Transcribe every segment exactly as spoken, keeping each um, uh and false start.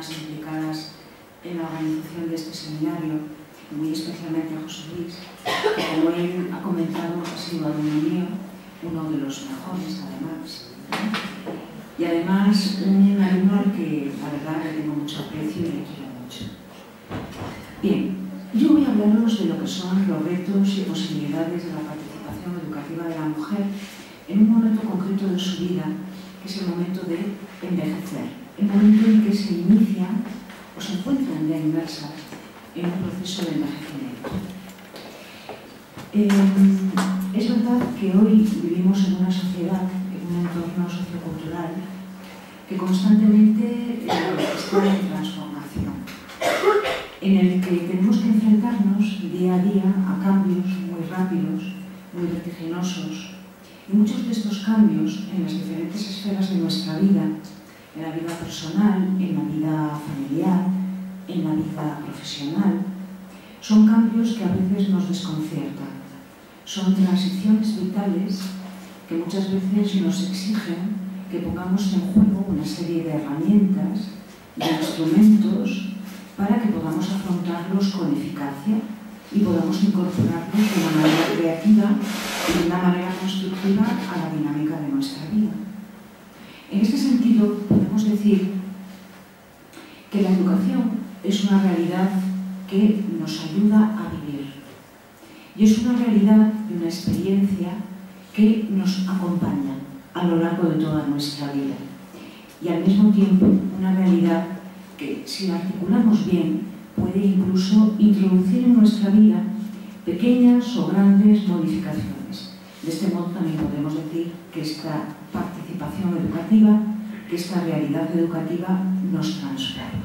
personas implicadas en la organización de este seminario, muy especialmente a José Luis, que como él ha comentado ha sido alumno mío, uno de los mejores además. Y además un alumno al que la verdad le tengo mucho aprecio y le quiero mucho. Bien, yo voy a hablaros de lo que son los retos y posibilidades de la participación educativa de la mujer en un momento concreto de su vida, que es el momento de envejecer, el momento en que se inicia o se encuentran ya inmersas en un proceso de envejecimiento. Eh, es verdad que hoy vivimos en una sociedad, en un entorno sociocultural, que constantemente está en transformación, en el que tenemos que enfrentarnos día a día a cambios muy rápidos, muy vertiginosos, y muchos de estos cambios en las diferentes esferas de nuestra vida, en la vida personal, en la vida familiar, en la vida profesional, son cambios que a veces nos desconciertan. Son transiciones vitales que muchas veces nos exigen que pongamos en juego una serie de herramientas, de instrumentos, para que podamos afrontarlos con eficacia y podamos incorporarlos de una manera creativa y de una manera constructiva a la dinámica de nuestra vida. En este sentido, podemos decir que la educación es una realidad que nos ayuda a vivir. Y es una realidad y una experiencia que nos acompaña a lo largo de toda nuestra vida. Y al mismo tiempo, una realidad que, si la articulamos bien, puede incluso introducir en nuestra vida pequeñas o grandes modificaciones. De este modo también podemos decir que esta participación educativa, que esta realidad educativa nos transforma.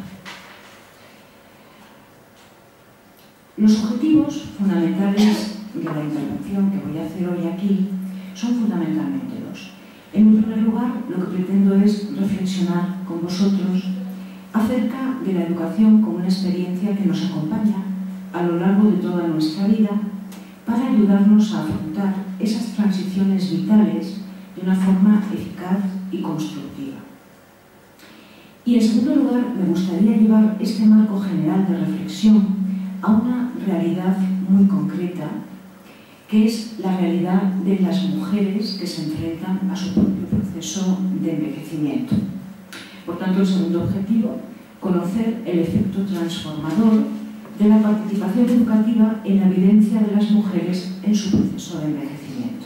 Los objetivos fundamentales de la intervención que voy a hacer hoy aquí son fundamentalmente dos. En primer lugar, lo que pretendo es reflexionar con vosotros acerca de la educación como una experiencia que nos acompaña a lo largo de toda nuestra vida para ayudarnos a afrontar esas transiciones vitales de una forma eficaz y constructiva. Y en segundo lugar, me gustaría llevar este marco general de reflexión a una realidad muy concreta, que es la realidad de las mujeres que se enfrentan a su propio proceso de envejecimiento. Por tanto, el segundo objetivo, conocer el efecto transformador de la participación educativa en la vivencia de las mujeres en su proceso de envejecimiento.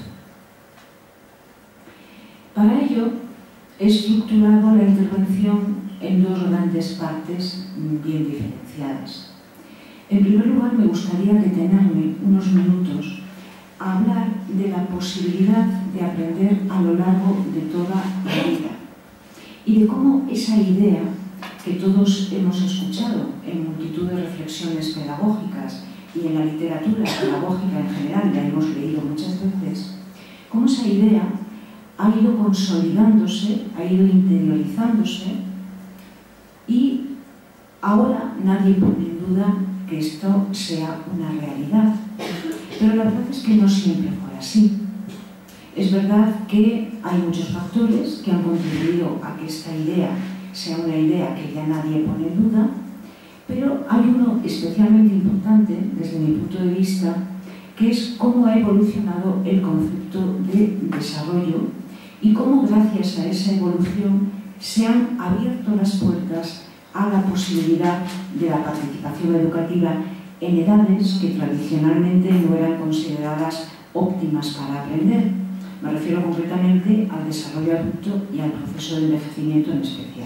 Para ello, he estructurado la intervención en dos grandes partes bien diferenciadas. En primer lugar, me gustaría detenerme unos minutos a hablar de la posibilidad de aprender a lo largo de toda la vida y de cómo esa idea que todos hemos escuchado en multitud de reflexiones pedagógicas y en la literatura pedagógica en general, la hemos leído muchas veces, cómo esa idea ha ido consolidándose, ha ido interiorizándose y ahora nadie pone en duda que esto sea una realidad. Pero la verdad es que no siempre fue así. Es verdad que hay muchos factores que han contribuido a que esta idea sea una idea que ya nadie pone en duda, pero hay uno especialmente importante desde mi punto de vista, que es cómo ha evolucionado el concepto de desarrollo y cómo gracias a esa evolución se han abierto las puertas a la posibilidad de la participación educativa en edades que tradicionalmente no eran consideradas óptimas para aprender. Me refiero concretamente al desarrollo adulto y al proceso de envejecimiento en especial.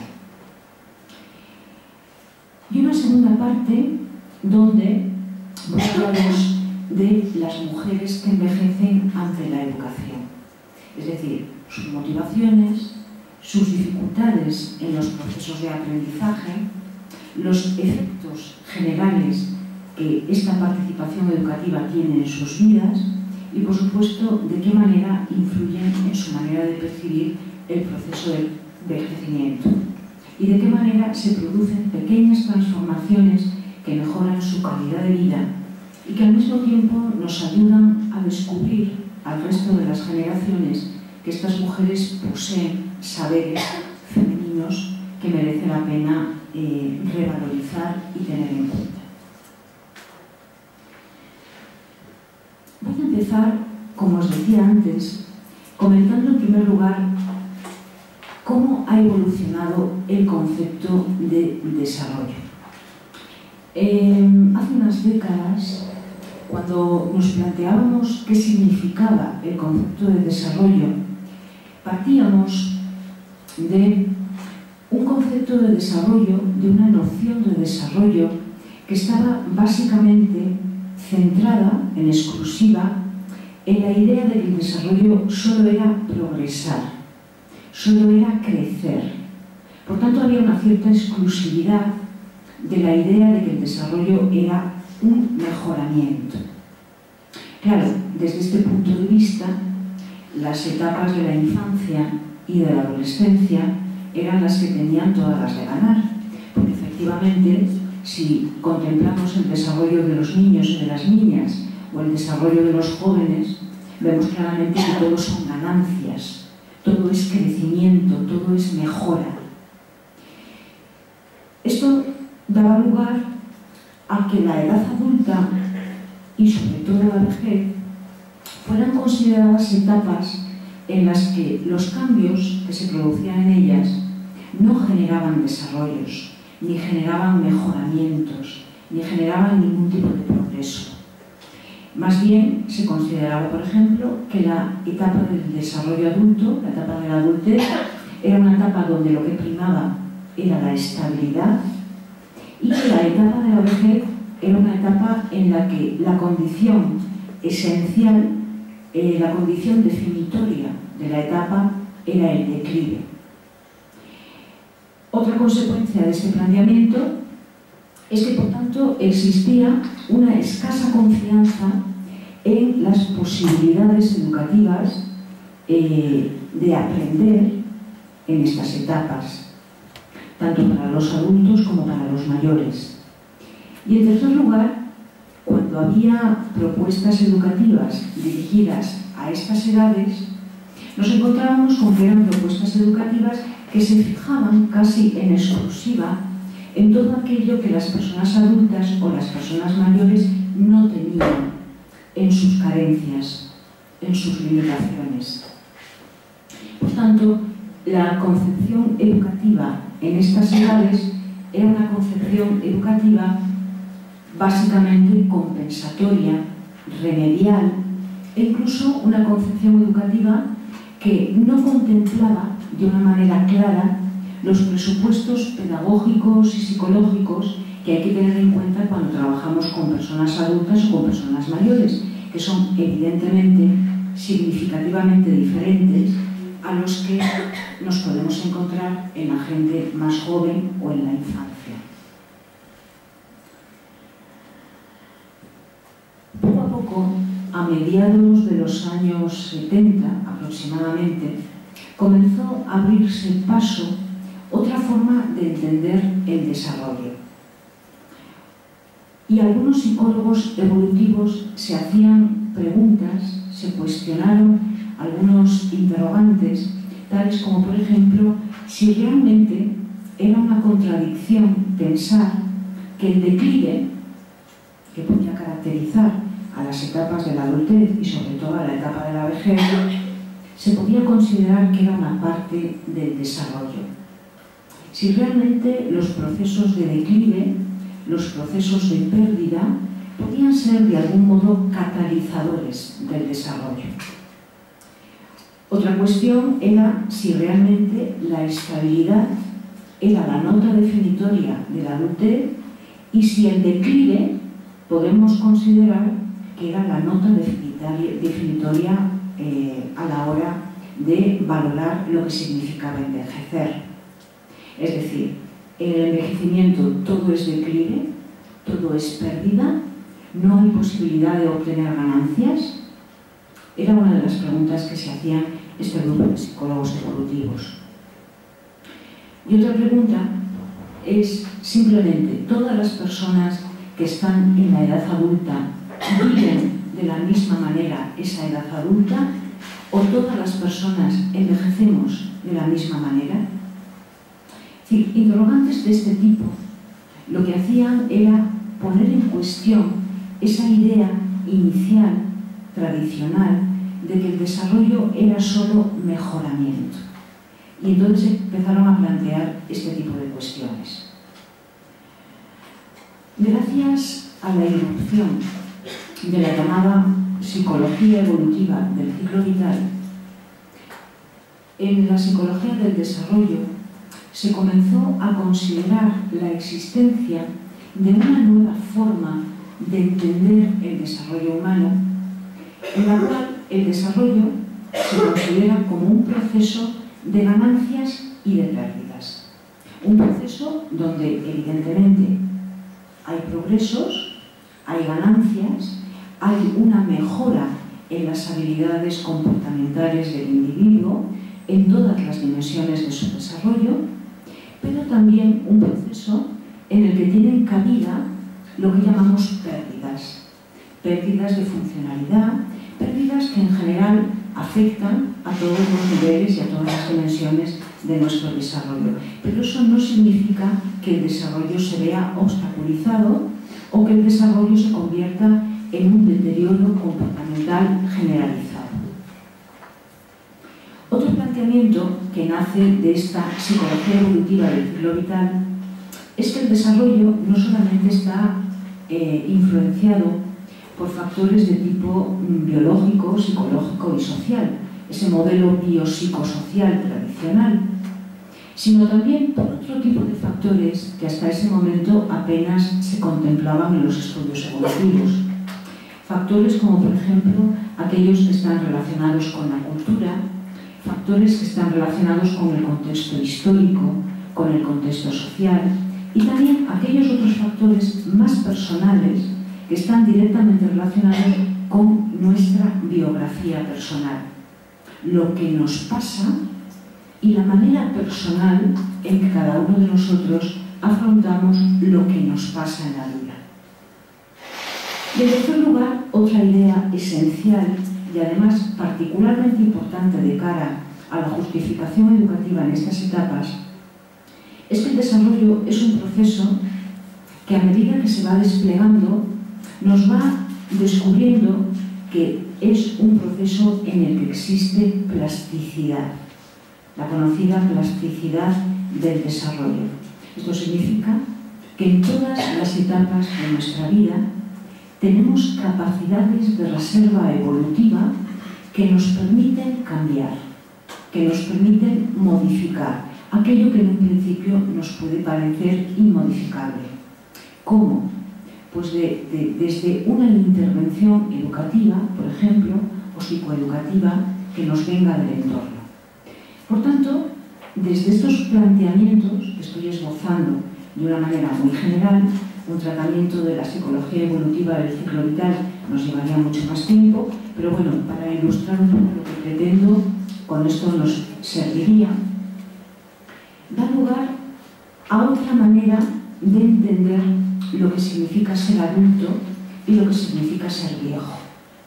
Y una segunda parte donde voy a hablaros de las mujeres que envejecen ante la educación. Es decir, sus motivaciones, sus dificultades en los procesos de aprendizaje, los efectos generales que esta participación educativa tiene en sus vidas y, por supuesto, de qué manera influyen en su manera de percibir el proceso de envejecimiento y de qué manera se producen pequeñas transformaciones que mejoran su calidad de vida y que al mismo tiempo nos ayudan a descubrir al resto de las generaciones que estas mujeres poseen saberes femeninos que merece la pena eh, revalorizar y tener en cuenta. Voy a empezar, como os decía antes, comentando en primer lugar cómo ha evolucionado el concepto de desarrollo. Eh, hace unas décadas, cuando nos planteábamos qué significaba el concepto de desarrollo, partíamos de un concepto de desarrollo, de una noción de desarrollo que estaba básicamente centrada en exclusiva en la idea de que el desarrollo solo era progresar, solo era crecer. Por tanto, había una cierta exclusividad de la idea de que el desarrollo era un mejoramiento. Claro, desde este punto de vista, las etapas de la infancia y de la adolescencia eran las que tenían todas las de ganar, porque efectivamente, si contemplamos el desarrollo de los niños y de las niñas o el desarrollo de los jóvenes, vemos claramente que todo son ganancias, todo es crecimiento, todo es mejora. Esto daba lugar a que la edad adulta y sobre todo la vejez fueran consideradas etapas en las que los cambios que se producían en ellas no generaban desarrollos, ni generaban mejoramientos, ni generaban ningún tipo de progreso. Más bien se consideraba, por ejemplo, que la etapa del desarrollo adulto, la etapa de la adultez, era una etapa donde lo que primaba era la estabilidad y que la etapa de la vejez era una etapa en la que la condición esencial, eh, la condición definitoria de la etapa era el declive. Otra consecuencia de este planteamiento es que, por tanto, existía una escasa confianza en las posibilidades educativas eh, de aprender en estas etapas, tanto para los adultos como para los mayores. Y en tercer lugar, cuando había propuestas educativas dirigidas a estas edades, nos encontrábamos con que eran propuestas educativas que se fijaban casi en exclusiva en todo aquello que las personas adultas o las personas mayores no tenían, en sus carencias, en sus limitaciones. Por tanto, la concepción educativa en estas edades era una concepción educativa básicamente compensatoria, remedial, e incluso una concepción educativa que no contemplaba de una manera clara los presupuestos pedagógicos y psicológicos que hay que tener en cuenta cuando trabajamos con personas adultas o con personas mayores, que son evidentemente significativamente diferentes a los que nos podemos encontrar en la gente más joven o en la infancia. Poco a poco, a mediados de los años setenta aproximadamente, comenzó a abrirse paso otra forma de entender el desarrollo. Y algunos psicólogos evolutivos se hacían preguntas, se cuestionaron algunos interrogantes, tales como, por ejemplo, si realmente era una contradicción pensar que el declive, que podía caracterizar a las etapas de la adultez y sobre todo a la etapa de la vejez, se podía considerar que era una parte del desarrollo. Si realmente los procesos de declive, los procesos de pérdida, podían ser de algún modo catalizadores del desarrollo. Otra cuestión era si realmente la estabilidad era la nota definitoria de la adultez y si el declive podemos considerar que era la nota definitoria eh, a la hora de valorar lo que significaba envejecer. Es decir, en el envejecimiento todo es declive, todo es pérdida, no hay posibilidad de obtener ganancias. Era una de las preguntas que se hacían este grupo de psicólogos evolutivos. Y otra pregunta es simplemente, ¿todas las personas que están en la edad adulta viven de la misma manera esa edad adulta o todas las personas envejecemos de la misma manera? Es decir, interrogantes de este tipo lo que hacían era poner en cuestión esa idea inicial, tradicional, de que el desarrollo era solo mejoramiento. Y entonces empezaron a plantear este tipo de cuestiones. Gracias a la irrupción de la llamada psicología evolutiva del ciclo vital, en la psicología del desarrollo se comenzó a considerar la existencia de una nueva forma de entender el desarrollo humano, en la cual el desarrollo se considera como un proceso de ganancias y de pérdidas. Un proceso donde, evidentemente, hay progresos, hay ganancias, hay una mejora en las habilidades comportamentales del individuo, en todas las dimensiones de su desarrollo, pero también un proceso en el que tienen cabida lo que llamamos pérdidas. Pérdidas de funcionalidad, pérdidas que en general afectan a todos los niveles y a todas las dimensiones de nuestro desarrollo. Pero eso no significa que el desarrollo se vea obstaculizado o que el desarrollo se convierta en un deterioro comportamental generalizado. Otro planteamiento que nace de esta psicología evolutiva del ciclo vital es que el desarrollo no solamente está eh, influenciado por factores de tipo biológico, psicológico y social, ese modelo biopsicosocial tradicional, sino también por otro tipo de factores que hasta ese momento apenas se contemplaban en los estudios evolutivos. Factores como, por ejemplo, aquellos que están relacionados con la cultura, factores que están relacionados con el contexto histórico, con el contexto social, y también aquellos otros factores más personales que están directamente relacionados con nuestra biografía personal, lo que nos pasa y la manera personal en que cada uno de nosotros afrontamos lo que nos pasa en la vida. Y en tercer lugar, otra idea esencial y además particularmente importante de cara a la justificación educativa en estas etapas es que el desarrollo es un proceso que a medida que se va desplegando nos va descubriendo que es un proceso en el que existe plasticidad, la conocida plasticidad del desarrollo. Esto significa que en todas las etapas de nuestra vida tenemos capacidades de reserva evolutiva que nos permiten cambiar, que nos permiten modificar aquello que en un principio nos puede parecer inmodificable. ¿Cómo? Pues de, de, desde una intervención educativa, por ejemplo, o psicoeducativa, que nos venga del entorno. Por tanto, desde estos planteamientos que estoy esbozando de una manera muy general, un tratamiento de la psicología evolutiva del ciclo vital nos llevaría mucho más tiempo, pero bueno, para ilustrar un poco lo que pretendo, con esto nos serviría, da lugar a otra manera de entender lo que significa ser adulto y lo que significa ser viejo.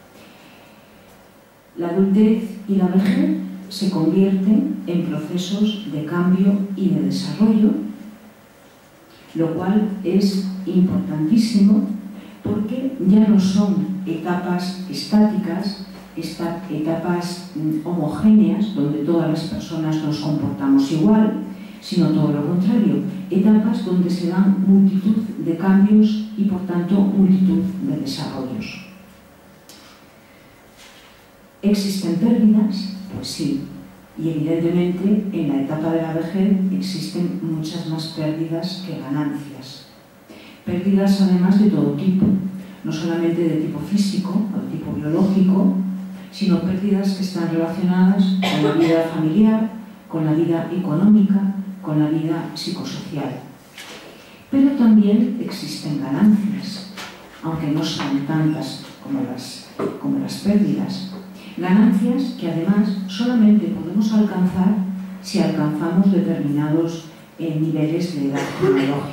La adultez y la vejez se convierten en procesos de cambio y de desarrollo, lo cual es importantísimo porque ya no son etapas estáticas, etapas homogéneas donde todas las personas nos comportamos igual, sino todo lo contrario, etapas donde se dan multitud de cambios y por tanto multitud de desarrollos. ¿Existen pérdidas? Pues sí, y evidentemente en la etapa de la vejez existen muchas más pérdidas que ganancias. Pérdidas además de todo tipo, no solamente de tipo físico o de tipo biológico, sino pérdidas que están relacionadas con la vida familiar, con la vida económica, con la vida psicosocial. Pero también existen ganancias, aunque no sean tantas como las, como las pérdidas. Ganancias que además solamente podemos alcanzar si alcanzamos determinados eh, niveles de edad cronológica.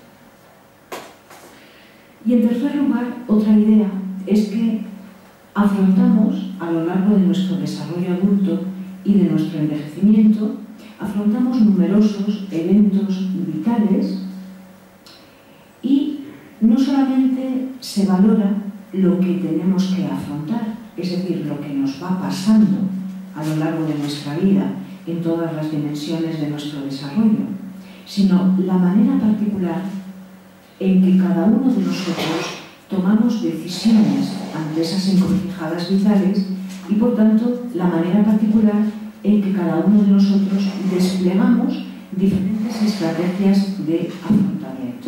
Y en tercer lugar, otra idea es que afrontamos a lo largo de nuestro desarrollo adulto y de nuestro envejecimiento afrontamos numerosos eventos vitales y no solamente se valora lo que tenemos que afrontar, es decir, lo que nos va pasando a lo largo de nuestra vida en todas las dimensiones de nuestro desarrollo, sino la manera particular en que cada uno de nosotros tomamos decisiones ante esas encrucijadas vitales y, por tanto, la manera particular en que cada uno de nosotros desplegamos diferentes estrategias de afrontamiento.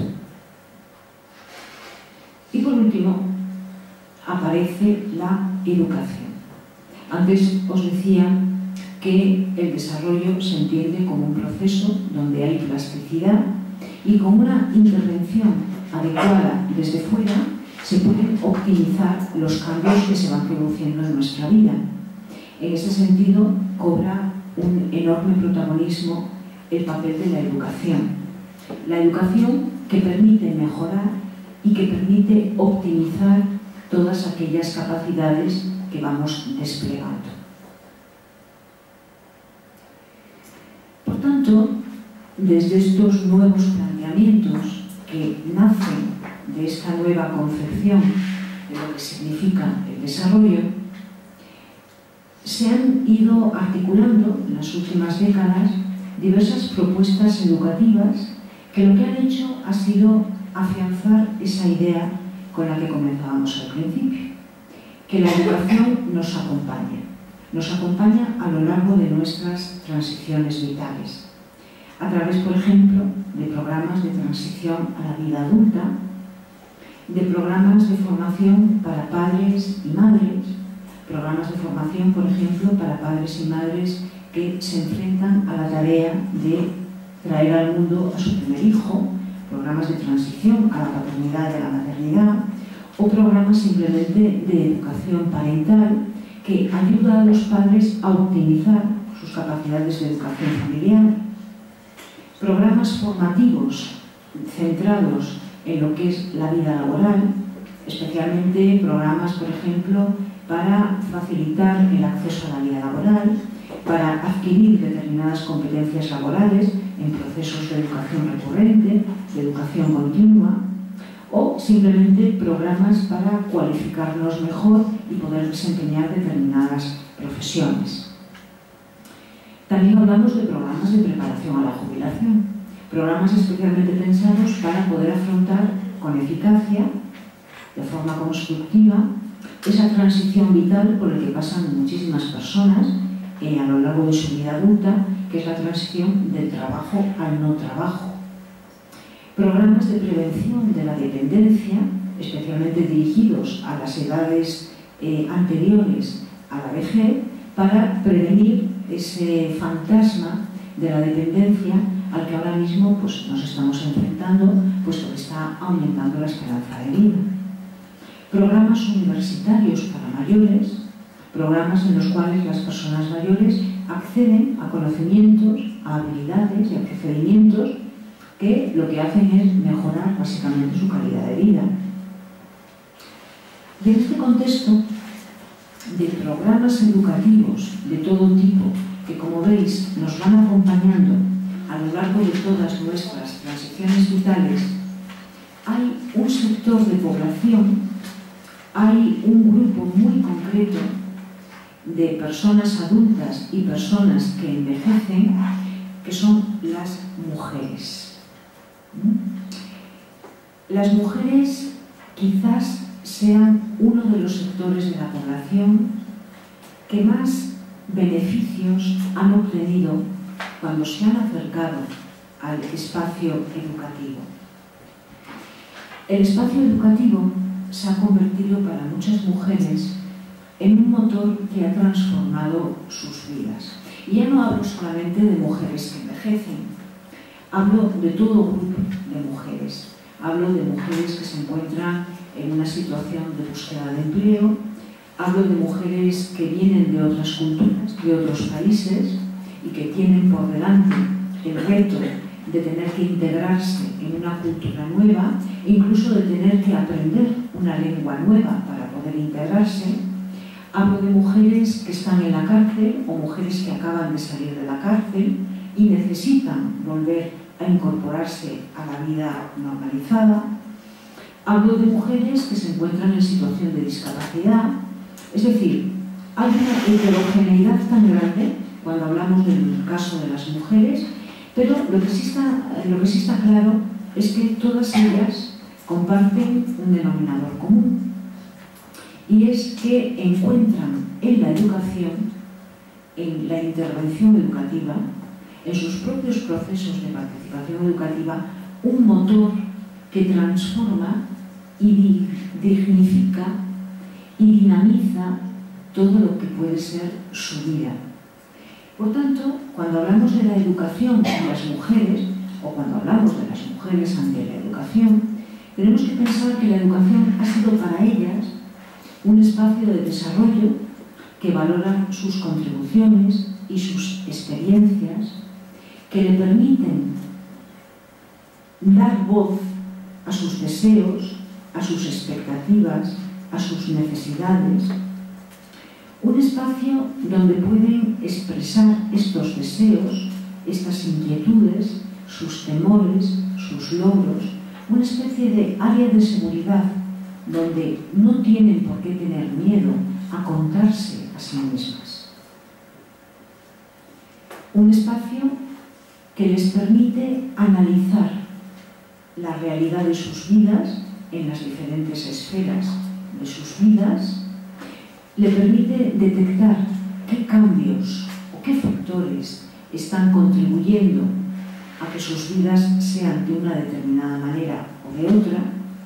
Y, por último, aparece la educación. Antes os decía que el desarrollo se entiende como un proceso donde hay plasticidad y con una intervención adecuada desde fuera se pueden optimizar los cambios que se van produciendo en nuestra vida. En ese sentido, cobra un enorme protagonismo el papel de la educación. La educación que permite mejorar y que permite optimizar todas aquellas capacidades que vamos desplegando. Por tanto, desde estos nuevos planteamientos que nacen de esta nueva concepción de lo que significa el desarrollo, se han ido articulando en las últimas décadas diversas propuestas educativas que lo que han hecho ha sido afianzar esa idea con la que comenzábamos al principio, que la educación nos acompaña, nos acompaña a lo largo de nuestras transiciones vitales, a través, por ejemplo, de programas de transición a la vida adulta, de programas de formación para padres y madres, programas de formación, por ejemplo, para padres y madres que se enfrentan a la tarea de traer al mundo a su primer hijo, programas de transición a la paternidad y a la maternidad, o programas simplemente de educación parental que ayuda a los padres a optimizar sus capacidades de educación familiar, programas formativos centrados en lo que es la vida laboral, especialmente programas, por ejemplo, para facilitar el acceso a la vida laboral, para adquirir determinadas competencias laborales en procesos de educación recurrente, de educación continua, o simplemente programas para cualificarnos mejor y poder desempeñar determinadas profesiones. También hablamos de programas de preparación a la jubilación, programas especialmente pensados para poder afrontar con eficacia, de forma constructiva, esa transición vital por la que pasan muchísimas personas eh, a lo largo de su vida adulta, que es la transición del trabajo al no trabajo. Programas de prevención de la dependencia, especialmente dirigidos a las edades eh, anteriores a la vejez, para prevenir ese fantasma de la dependencia al que ahora mismo pues, nos estamos enfrentando, puesto que está aumentando la esperanza de vida. Programas universitarios para mayores, programas en los cuales las personas mayores acceden a conocimientos, a habilidades y a procedimientos que lo que hacen es mejorar básicamente su calidad de vida. Y en este contexto de programas educativos de todo tipo, que como veis nos van acompañando a lo largo de todas nuestras transiciones vitales, hay un sector de población, hay un grupo muy concreto de personas adultas y personas que envejecen, que son las mujeres. Las mujeres quizás sean uno de los sectores de la población que más beneficios han obtenido cuando se han acercado al espacio educativo. El espacio educativo se ha convertido para muchas mujeres en un motor que ha transformado sus vidas. Y ya no hablo solamente de mujeres que envejecen, hablo de todo grupo de mujeres. Hablo de mujeres que se encuentran en una situación de búsqueda de empleo, hablo de mujeres que vienen de otras culturas, de otros países y que tienen por delante el reto de tener que integrarse en una cultura nueva, incluso de tener que aprender una lengua nueva para poder integrarse. Hablo de mujeres que están en la cárcel o mujeres que acaban de salir de la cárcel y necesitan volver a incorporarse a la vida normalizada. Hablo de mujeres que se encuentran en situación de discapacidad. Es decir, hay una heterogeneidad tan grande cuando hablamos del caso de las mujeres, pero lo que sí está, lo que sí está claro es que todas ellas comparten un denominador común, y es que encuentran en la educación, en la intervención educativa, en sus propios procesos de participación educativa, un motor que transforma y dignifica y dinamiza todo lo que puede ser su vida. Por tanto, cuando hablamos de la educación de las mujeres, o cuando hablamos de las mujeres ante la educación, tenemos que pensar que la educación ha sido para ellas un espacio de desarrollo que valora sus contribuciones y sus experiencias, que le permiten dar voz a sus deseos, a sus expectativas, a sus necesidades. Un espacio donde pueden expresar estos deseos, estas inquietudes, sus temores, sus logros, una especie de área de seguridad donde no tienen por qué tener miedo a contarse a sí mismas. Un espacio que les permite analizar la realidad de sus vidas en las diferentes esferas de sus vidas, le permite detectar qué cambios o qué factores están contribuyendo a que sus vidas sean de una determinada manera o de otra,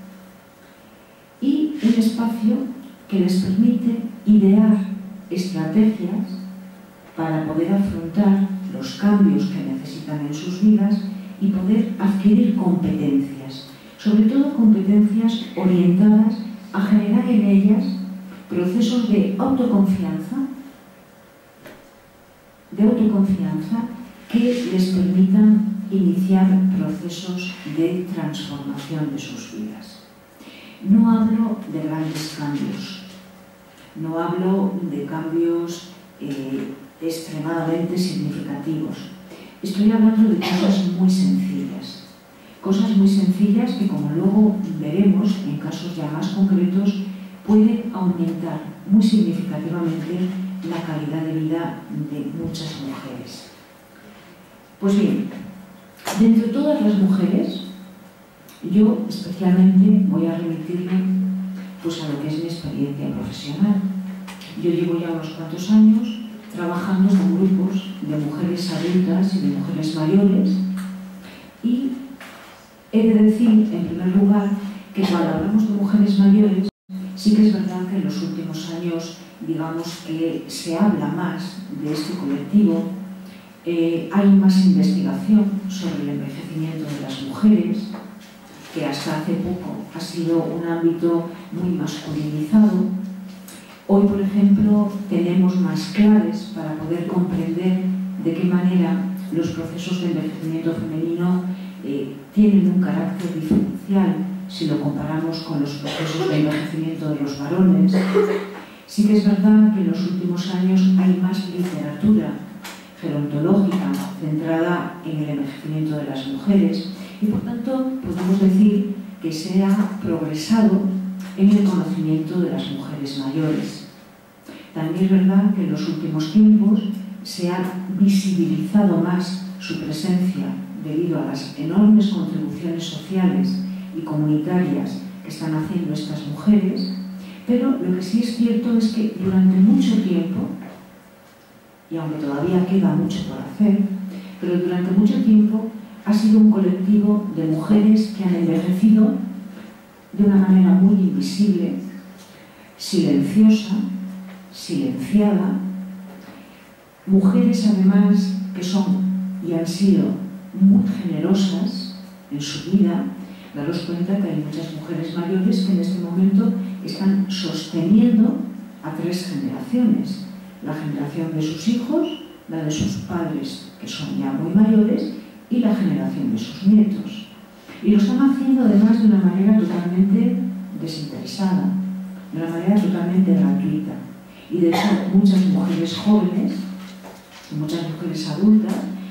y un espacio que les permite idear estrategias para poder afrontar los cambios que necesitan en sus vidas y poder adquirir competencias, sobre todo competencias orientadas a generar en ellas procesos de autoconfianza, de autoconfianza que les permitan iniciar procesos de transformación de sus vidas. No hablo de grandes cambios, no hablo de cambios eh, extremadamente significativos. Estoy hablando de cosas muy sencillas, cosas muy sencillas que, como luego veremos en casos ya más concretos, pueden aumentar muy significativamente la calidad de vida de muchas mujeres. Pues bien, de entre todas las mujeres, yo especialmente voy a remitirme pues, a lo que es mi experiencia profesional. Yo llevo ya unos cuantos años trabajando con grupos de mujeres adultas y de mujeres mayores, y he de decir, en primer lugar, que cuando hablamos de mujeres mayores, sí que es verdad que en los últimos años, digamos que se habla más de este colectivo, eh, hay más investigación sobre el envejecimiento de las mujeres, que hasta hace poco ha sido un ámbito muy masculinizado. Hoy, por ejemplo, tenemos más claves para poder comprender de qué manera los procesos de envejecimiento femenino eh, tienen un carácter diferencial si lo comparamos con los procesos de envejecimiento de los varones. Sí que es verdad que en los últimos años hay más literatura gerontológica centrada en el envejecimiento de las mujeres y, por tanto, podemos decir que se ha progresado en el conocimiento de las mujeres mayores. También es verdad que en los últimos tiempos se ha visibilizado más su presencia debido a las enormes contribuciones sociales y comunitarias que están haciendo estas mujeres, pero lo que sí es cierto es que durante mucho tiempo, y aunque todavía queda mucho por hacer, pero durante mucho tiempo ha sido un colectivo de mujeres que han envejecido de una manera muy invisible, silenciosa, silenciada, mujeres además que son y han sido muy generosas en su vida. Daros cuenta que hay muchas mujeres mayores que en este momento están sosteniendo a tres generaciones: la generación de sus hijos, la de sus padres, que son ya muy mayores, y la generación de sus nietos. Y lo están haciendo además de una manera totalmente desinteresada, de una manera totalmente gratuita. Y de hecho muchas mujeres jóvenes, muchas mujeres adultas,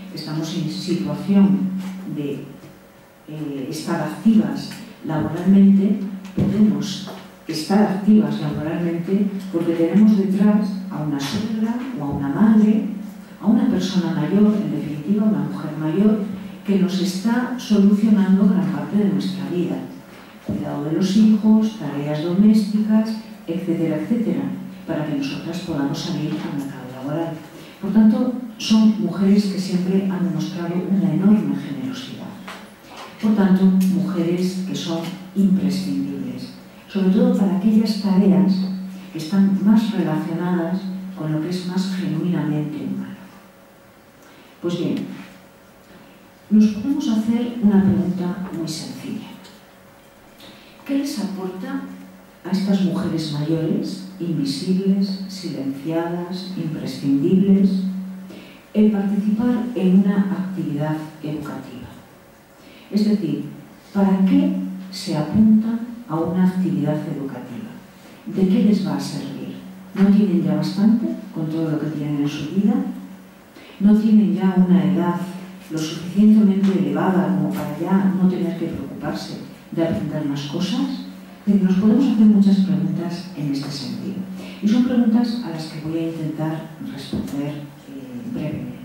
estamos en situación de eh, estar activas laboralmente, podemos estar activas laboralmente porque tenemos detrás a una suegra o a una madre, a una persona mayor, en definitiva una mujer mayor, que nos está solucionando gran parte de nuestra vida. Cuidado de los hijos, tareas domésticas, etcétera, etcétera, para que nosotras podamos salir al mercado laboral. Por tanto, son mujeres que siempre han demostrado una enorme generosidad. Por tanto, mujeres que son imprescindibles, sobre todo para aquellas tareas que están más relacionadas con lo que es más genuinamente humano. Pues bien, nos podemos hacer una pregunta muy sencilla. ¿Qué les aporta a estas mujeres mayores, invisibles, silenciadas, imprescindibles, el participar en una actividad educativa? Es decir, ¿para qué se apuntan a una actividad educativa? ¿De qué les va a servir? ¿No tienen ya bastante con todo lo que tienen en su vida? ¿No tienen ya una edad lo suficientemente elevada como para ya no tener que preocuparse de aprender más cosas? Nos podemos hacer muchas preguntas en este sentido. Y son preguntas a las que voy a intentar responder eh, brevemente.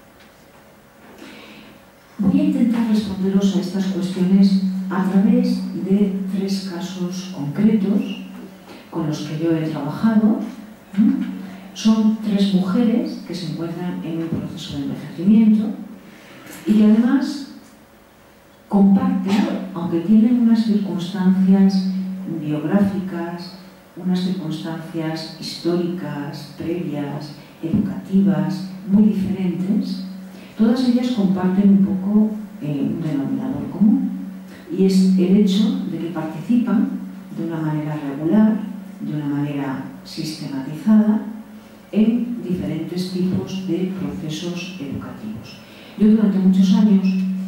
Voy a intentar responderos a estas cuestiones a través de tres casos concretos con los que yo he trabajado. Son tres mujeres que se encuentran en un proceso de envejecimiento y que además comparten, aunque tienen unas circunstancias biográficas, unas circunstancias históricas, previas, educativas, muy diferentes, todas ellas comparten un poco eh, un denominador común, y es el hecho de que participan de una manera regular, de una manera sistematizada, en diferentes tipos de procesos educativos. Yo durante muchos años,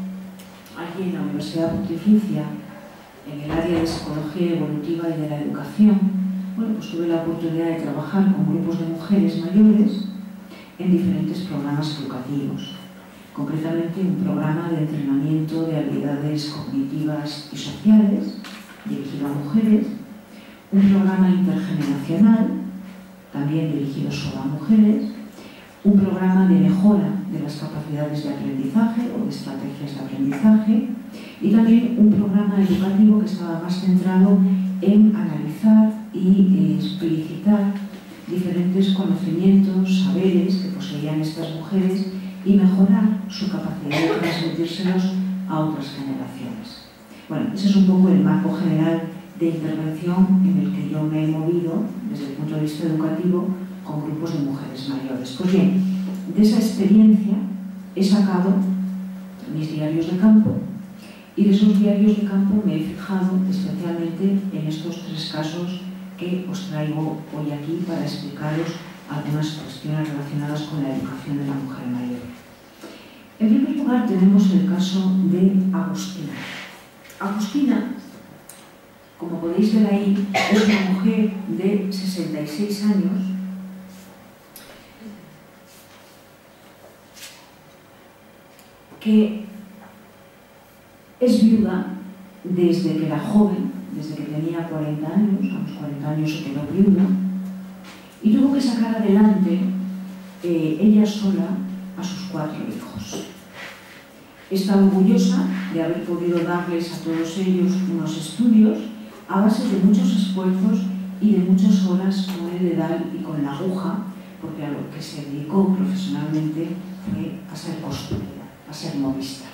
aquí en la Universidad Pontificia, en el área de psicología evolutiva y de la educación, bueno, pues tuve la oportunidad de trabajar con grupos de mujeres mayores en diferentes programas educativos. Concretamente un programa de entrenamiento de habilidades cognitivas y sociales dirigido a mujeres, un programa intergeneracional también dirigido solo a mujeres, un programa de mejora de las capacidades de aprendizaje o de estrategias de aprendizaje y también un programa educativo que estaba más centrado en analizar y explicitar diferentes conocimientos, saberes que poseían estas mujeres y mejorar su capacidad de transmitírselos a otras generaciones. Bueno, ese es un poco el marco general de intervención en el que yo me he movido desde el punto de vista educativo con grupos de mujeres mayores. Pues bien, de esa experiencia he sacado mis diarios de campo y de esos diarios de campo me he fijado especialmente en estos tres casos que os traigo hoy aquí para explicaros algunas cuestiones relacionadas con la educación de la mujer mayor. En primer lugar tenemos el caso de Agustina. Agustina, como podéis ver ahí, es una mujer de sesenta y seis años que es viuda desde que era joven, desde que tenía cuarenta años, a los cuarenta años se quedó viuda, y tuvo que sacar adelante eh, ella sola a sus cuatro hijos. Está orgullosa de haber podido darles a todos ellos unos estudios a base de muchos esfuerzos y de muchas horas con el dedal y con la aguja, porque a lo que se dedicó profesionalmente fue a ser costurera, a ser modista.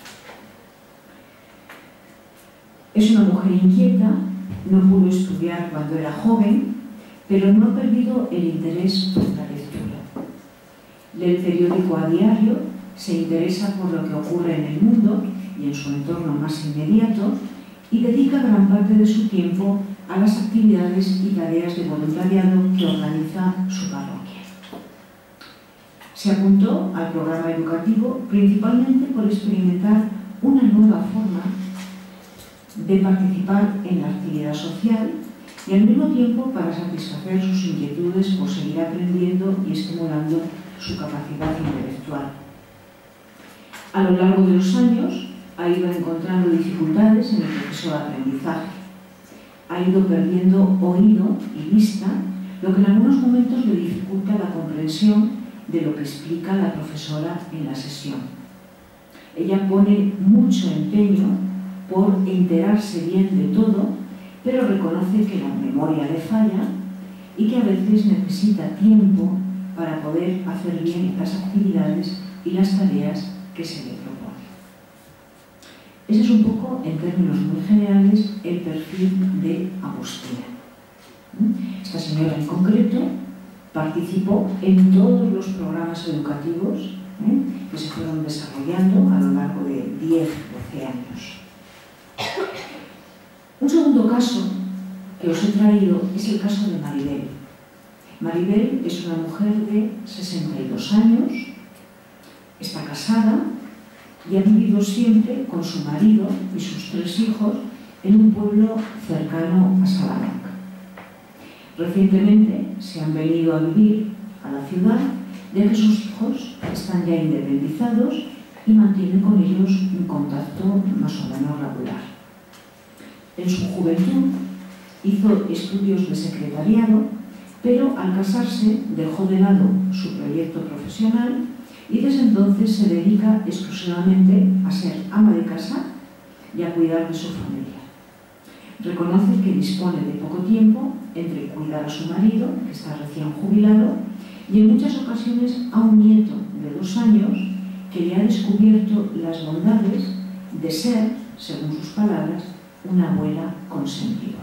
Es una mujer inquieta, no pudo estudiar cuando era joven, pero no ha perdido el interés por la lectura. Lee el periódico a diario, se interesa por lo que ocurre en el mundo y en su entorno más inmediato y dedica gran parte de su tiempo a las actividades y tareas de voluntariado que organiza su parroquia. Se apuntó al programa educativo principalmente por experimentar una nueva forma de participar en la actividad social y al mismo tiempo para satisfacer sus inquietudes por seguir aprendiendo y estimulando su capacidad intelectual. A lo largo de los años ha ido encontrando dificultades en el proceso de aprendizaje. Ha ido perdiendo oído y vista, lo que en algunos momentos le dificulta la comprensión de lo que explica la profesora en la sesión. Ella pone mucho empeño por enterarse bien de todo, pero reconoce que la memoria le falla y que a veces necesita tiempo para poder hacer bien las actividades y las tareas que se le propone. Ese es un poco, en términos muy generales, el perfil de Agustina. Esta señora en concreto participó en todos los programas educativos ¿eh? que se fueron desarrollando a lo largo de diez a doce años. Un segundo caso que os he traído es el caso de Maribel. Maribel es una mujer de sesenta y dos años, está casada y ha vivido siempre con su marido y sus tres hijos en un pueblo cercano a Salamanca. Recientemente se han venido a vivir a la ciudad, ya que sus hijos están ya independizados y mantienen con ellos un contacto más o menos regular. En su juventud hizo estudios de secretariado, pero al casarse dejó de lado su proyecto profesional y desde entonces se dedica exclusivamente a ser ama de casa y a cuidar de su familia. Reconoce que dispone de poco tiempo entre cuidar a su marido, que está recién jubilado, y en muchas ocasiones a un nieto de dos años que le ha descubierto las bondades de ser, según sus palabras, una abuela consentida.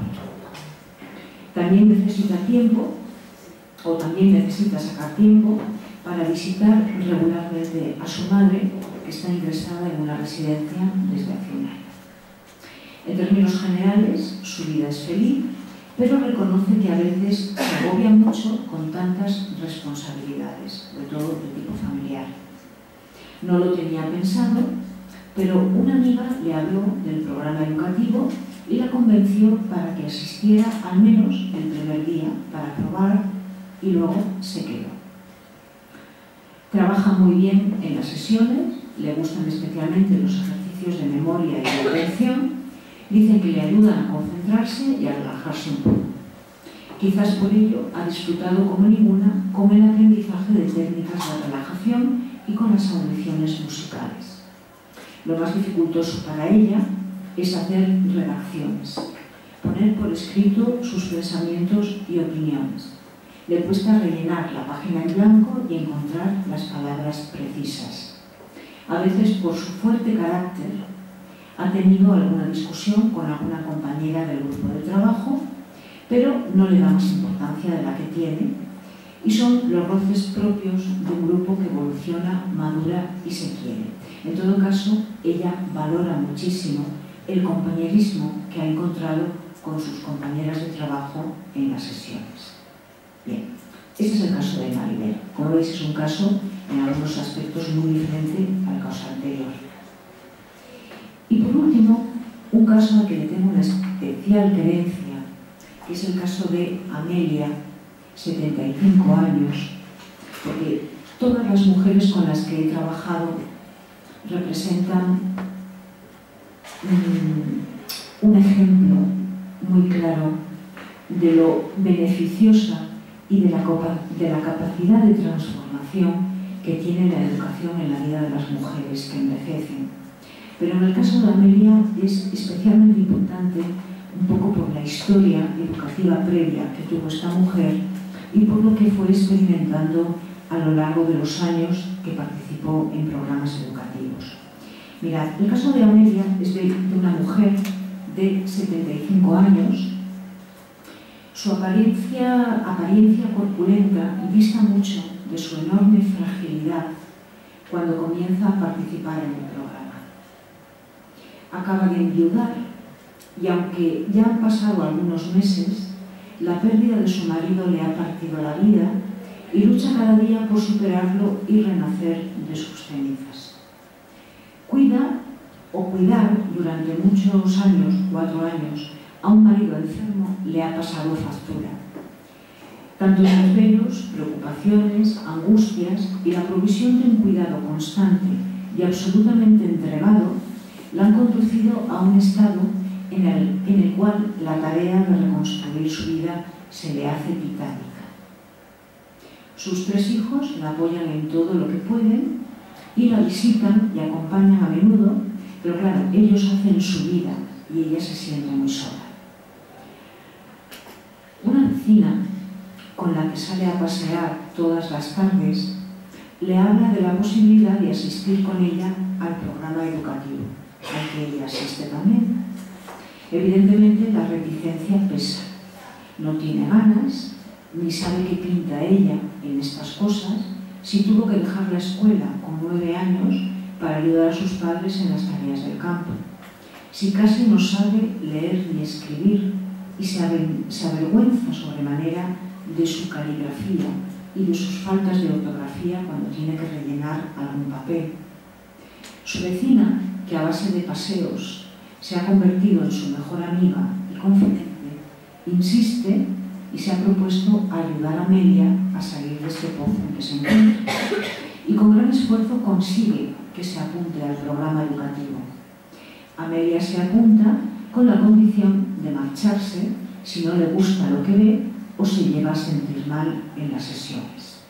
También necesita tiempo, o también necesita sacar tiempo, para visitar regularmente a su madre, que está ingresada en una residencia desde hace un año. En términos generales, su vida es feliz, pero reconoce que a veces se agobia mucho con tantas responsabilidades, sobre todo de tipo familiar. No lo tenía pensado, pero una amiga le habló del programa educativo y la convenció para que asistiera al menos el primer día para probar y luego se quedó. Trabaja muy bien en las sesiones, le gustan especialmente los ejercicios de memoria y de atención, dicen que le ayudan a concentrarse y a relajarse un poco. Quizás por ello ha disfrutado como ninguna con el aprendizaje de técnicas de relajación y con las audiciones musicales. Lo más dificultoso para ella es hacer redacciones, poner por escrito sus pensamientos y opiniones. Le cuesta rellenar la página en blanco y encontrar las palabras precisas. A veces, por su fuerte carácter, ha tenido alguna discusión con alguna compañera del grupo de trabajo, pero no le da más importancia de la que tiene, y son los roces propios de un grupo que evoluciona, madura y se quiere. En todo caso, ella valora muchísimo el compañerismo que ha encontrado con sus compañeras de trabajo en las sesiones. Bien, este es el caso de Maribel. Como veis, es un caso en algunos aspectos muy diferente al caso anterior. Y por último, un caso al que le tengo una especial creencia, que es el caso de Amelia, setenta y cinco años, porque todas las mujeres con las que he trabajado representan um, un ejemplo muy claro de lo beneficiosa y de la, de la capacidad de transformación que tiene la educación en la vida de las mujeres que envejecen. Pero en el caso de Amelia es especialmente importante un poco por la historia educativa previa que tuvo esta mujer y por lo que fue experimentando a lo largo de los años que participó en programas educativos. Mirad, el caso de Amelia es de una mujer de setenta y cinco años. Su apariencia, apariencia corpulenta dista mucho de su enorme fragilidad cuando comienza a participar en el programa. Acaba de enviudar y aunque ya han pasado algunos meses, la pérdida de su marido le ha partido la vida y lucha cada día por superarlo y renacer de sus cenizas. Cuida o cuidar durante muchos años, cuatro años, a un marido enfermo le ha pasado factura. Tantos desvelos, preocupaciones, angustias y la provisión de un cuidado constante y absolutamente entregado la han conducido a un estado en el, en el cual la tarea de reconstruir su vida se le hace titánica. Sus tres hijos la apoyan en todo lo que pueden y la visitan y acompañan a menudo, pero claro, ellos hacen su vida y ella se siente muy sola. Una vecina con la que sale a pasear todas las tardes le habla de la posibilidad de asistir con ella al programa educativo, al que ella asiste también. Evidentemente la reticencia pesa. No tiene ganas, ni sabe qué pinta ella en estas cosas, si tuvo que dejar la escuela con nueve años para ayudar a sus padres en las tareas del campo, si casi no sabe leer ni escribir y se avergüenza sobremanera de su caligrafía y de sus faltas de ortografía cuando tiene que rellenar algún papel. Su vecina, que a base de paseos se ha convertido en su mejor amiga y confidente, insiste y se ha propuesto ayudar a Amelia a salir de este pozo en que se encuentra, y con gran esfuerzo consigue que se apunte al programa educativo. Amelia se apunta con la condición de marcharse si no le gusta lo que ve o se llega a sentir mal en las sesiones.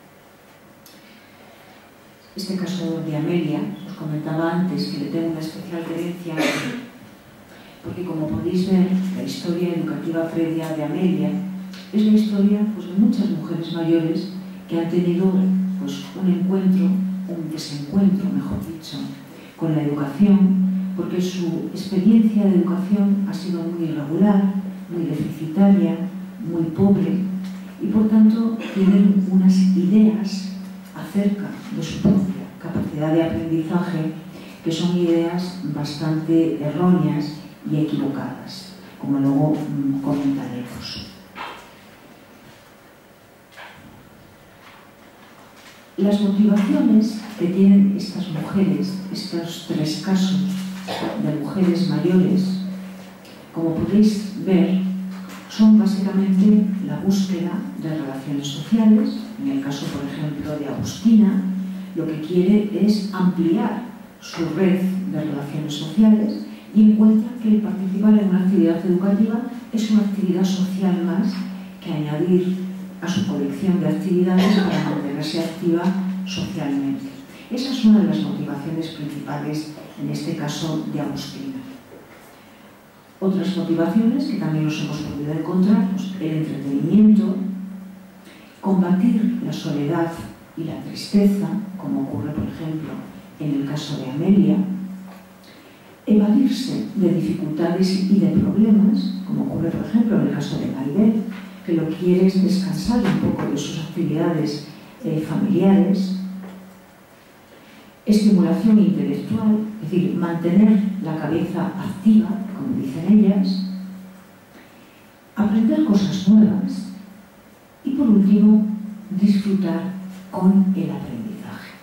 Este caso de Amelia, os comentaba antes que le tengo una especial querencia, porque como podéis ver, la historia educativa previa de Amelia es la historia pues, de muchas mujeres mayores que han tenido pues, un encuentro, un desencuentro, mejor dicho, con la educación, porque su experiencia de educación ha sido muy irregular, muy deficitaria, muy pobre, y por tanto tienen unas ideas acerca de su propia capacidad de aprendizaje que son ideas bastante erróneas y equivocadas, como luego mmm, comentaremos. Las motivaciones que tienen estas mujeres, estos tres casos de mujeres mayores, como podéis ver, son básicamente la búsqueda de relaciones sociales. En el caso, por ejemplo, de Agustina, lo que quiere es ampliar su red de relaciones sociales y encuentra que el participar en una actividad educativa es una actividad social más que añadir a su colección de actividades para mantenerse activa socialmente. Esa es una de las motivaciones principales, en este caso, de Agustina. Otras motivaciones que también nos hemos podido encontrar, pues, el entretenimiento, combatir la soledad y la tristeza, como ocurre, por ejemplo, en el caso de Amelia, evadirse de dificultades y de problemas, como ocurre, por ejemplo, en el caso de Maribel, que lo que quiere es descansar un poco de sus actividades eh, familiares, estimulación intelectual, es decir, mantener la cabeza activa, como dicen ellas, aprender cosas nuevas y, por último, disfrutar con el aprendizaje.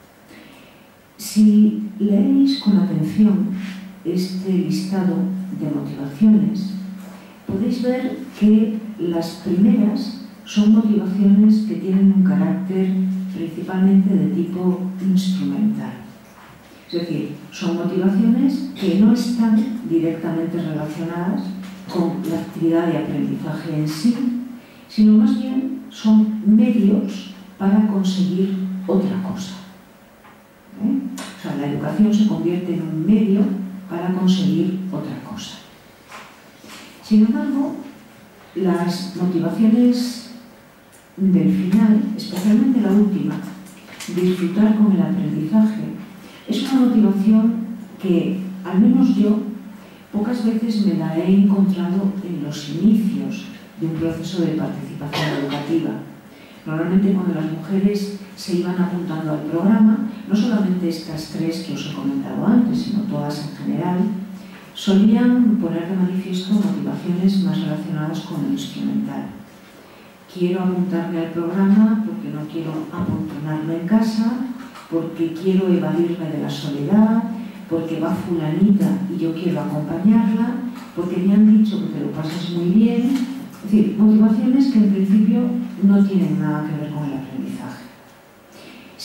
Si leéis con atención este listado de motivaciones, podéis ver que las primeras son motivaciones que tienen un carácter principalmente de tipo instrumental. Es decir, son motivaciones que no están directamente relacionadas con la actividad de aprendizaje en sí, sino más bien son medios para conseguir otra cosa. ¿Eh? O sea, la educación se convierte en un medio para conseguir otra cosa. Sin embargo, las motivaciones del final, especialmente la última, disfrutar con el aprendizaje, es una motivación que, al menos yo, pocas veces me la he encontrado en los inicios de un proceso de participación educativa. Normalmente cuando las mujeres se iban apuntando al programa, no solamente estas tres que os he comentado antes, sino todas en general, solían poner de manifiesto motivaciones más relacionadas con lo instrumental. Quiero apuntarme al programa porque no quiero apuntarme en casa, porque quiero evadirme de la soledad, porque va fulanita y yo quiero acompañarla, porque me han dicho que te lo pasas muy bien. Es decir, motivaciones que en principio no tienen nada que ver con el aprendizaje.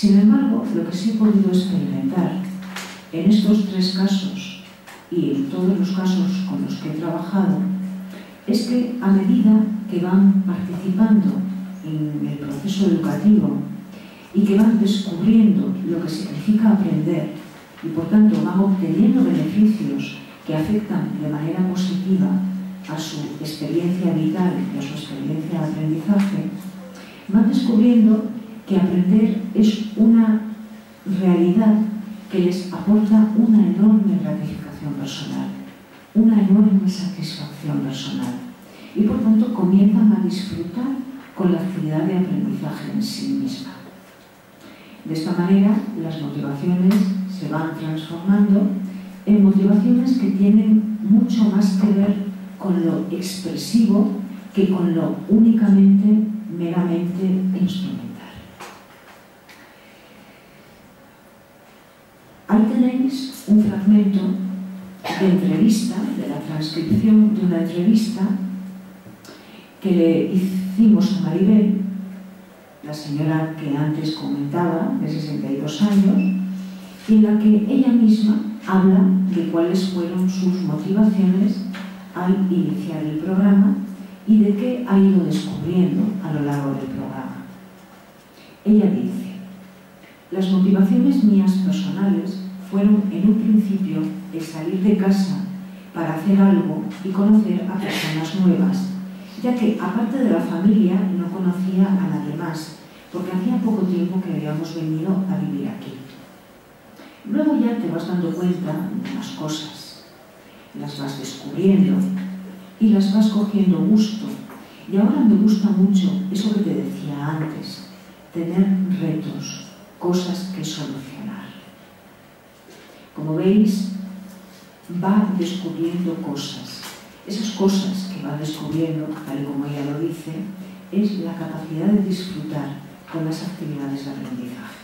Sin embargo, lo que sí he podido experimentar en estos tres casos y en todos los casos con los que he trabajado es que a medida que van participando en el proceso educativo y que van descubriendo lo que significa aprender y por tanto van obteniendo beneficios que afectan de manera positiva a su experiencia vital y a su experiencia de aprendizaje, van descubriendo que aprender es una realidad que les aporta una enorme gratificación personal, una enorme satisfacción personal y por tanto comienzan a disfrutar con la actividad de aprendizaje en sí misma. De esta manera, las motivaciones se van transformando en motivaciones que tienen mucho más que ver con lo expresivo que con lo únicamente, meramente instrumental. Ahí tenéis un fragmento de entrevista, de la transcripción de una entrevista que le hicimos a Maribel, la señora que antes comentaba, de sesenta y dos años, en la que ella misma habla de cuáles fueron sus motivaciones al iniciar el programa y de qué ha ido descubriendo a lo largo del programa. Ella dice: las motivaciones mías personales fueron en un principio el salir de casa para hacer algo y conocer a personas nuevas, ya que aparte de la familia no conocía a nadie más, porque hacía poco tiempo que habíamos venido a vivir aquí. Luego ya te vas dando cuenta de las cosas, las vas descubriendo y las vas cogiendo gusto. Y ahora me gusta mucho eso que te decía antes, tener retos, cosas que solucionar. Como veis, va descubriendo cosas. Esas cosas que va descubriendo, tal y como ella lo dice, es la capacidad de disfrutar con las actividades de aprendizaje.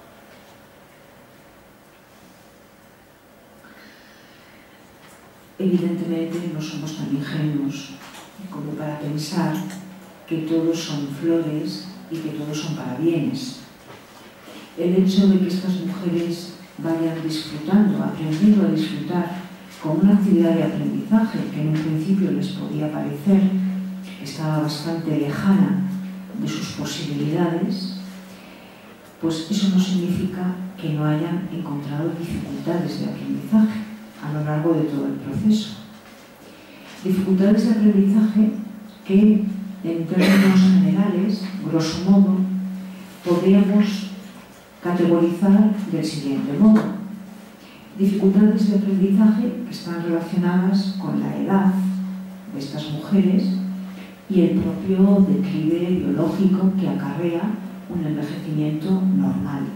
Evidentemente no somos tan ingenuos como para pensar que todos son flores y que todos son parabienes. El hecho de que estas mujeres vayan disfrutando, aprendiendo a disfrutar con una actividad de aprendizaje que en un principio les podía parecer que estaba bastante lejana de sus posibilidades, pues eso no significa que no hayan encontrado dificultades de aprendizaje a lo largo de todo el proceso. Dificultades de aprendizaje que, en términos generales, grosso modo, podríamos categorizar del siguiente modo. Dificultades de aprendizaje que están relacionadas con la edad de estas mujeres y el propio declive biológico que acarrea un envejecimiento normal.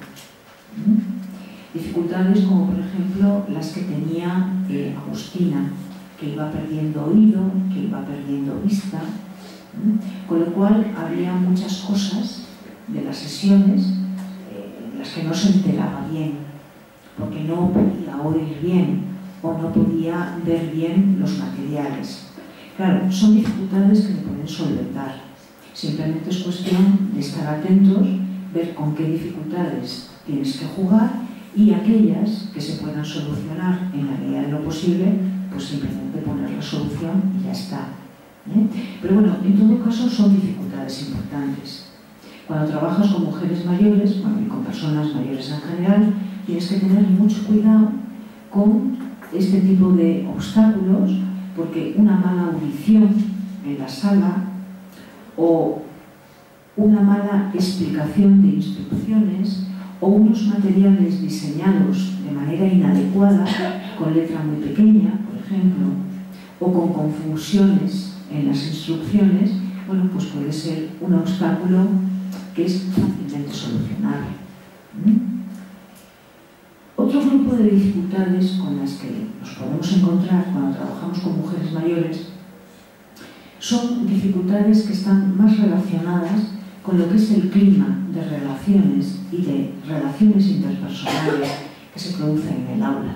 Dificultades como, por ejemplo, las que tenía eh, Agustina, que iba perdiendo oído, que iba perdiendo vista, ¿eh? Con lo cual había muchas cosas de las sesiones eh, en las que no se enteraba bien, porque no podía oír bien o no podía ver bien los materiales. Claro, son dificultades que se pueden solventar. Simplemente es cuestión de estar atentos, ver con qué dificultades tienes que jugar y aquellas que se puedan solucionar en la medida de lo posible, pues simplemente poner la solución y ya está. ¿eh? Pero bueno, en todo caso son dificultades importantes. Cuando trabajas con mujeres mayores, bueno, y con personas mayores en general, tienes que tener mucho cuidado con este tipo de obstáculos, porque una mala audición en la sala o una mala explicación de instrucciones o unos materiales diseñados de manera inadecuada, con letra muy pequeña, por ejemplo, o con confusiones en las instrucciones, bueno, pues puede ser un obstáculo que es fácilmente solucionable. ¿Mm? Otro grupo de dificultades con las que nos podemos encontrar cuando trabajamos con mujeres mayores son dificultades que están más relacionadas con lo que es el clima de relaciones y de relaciones interpersonales que se producen en el aula.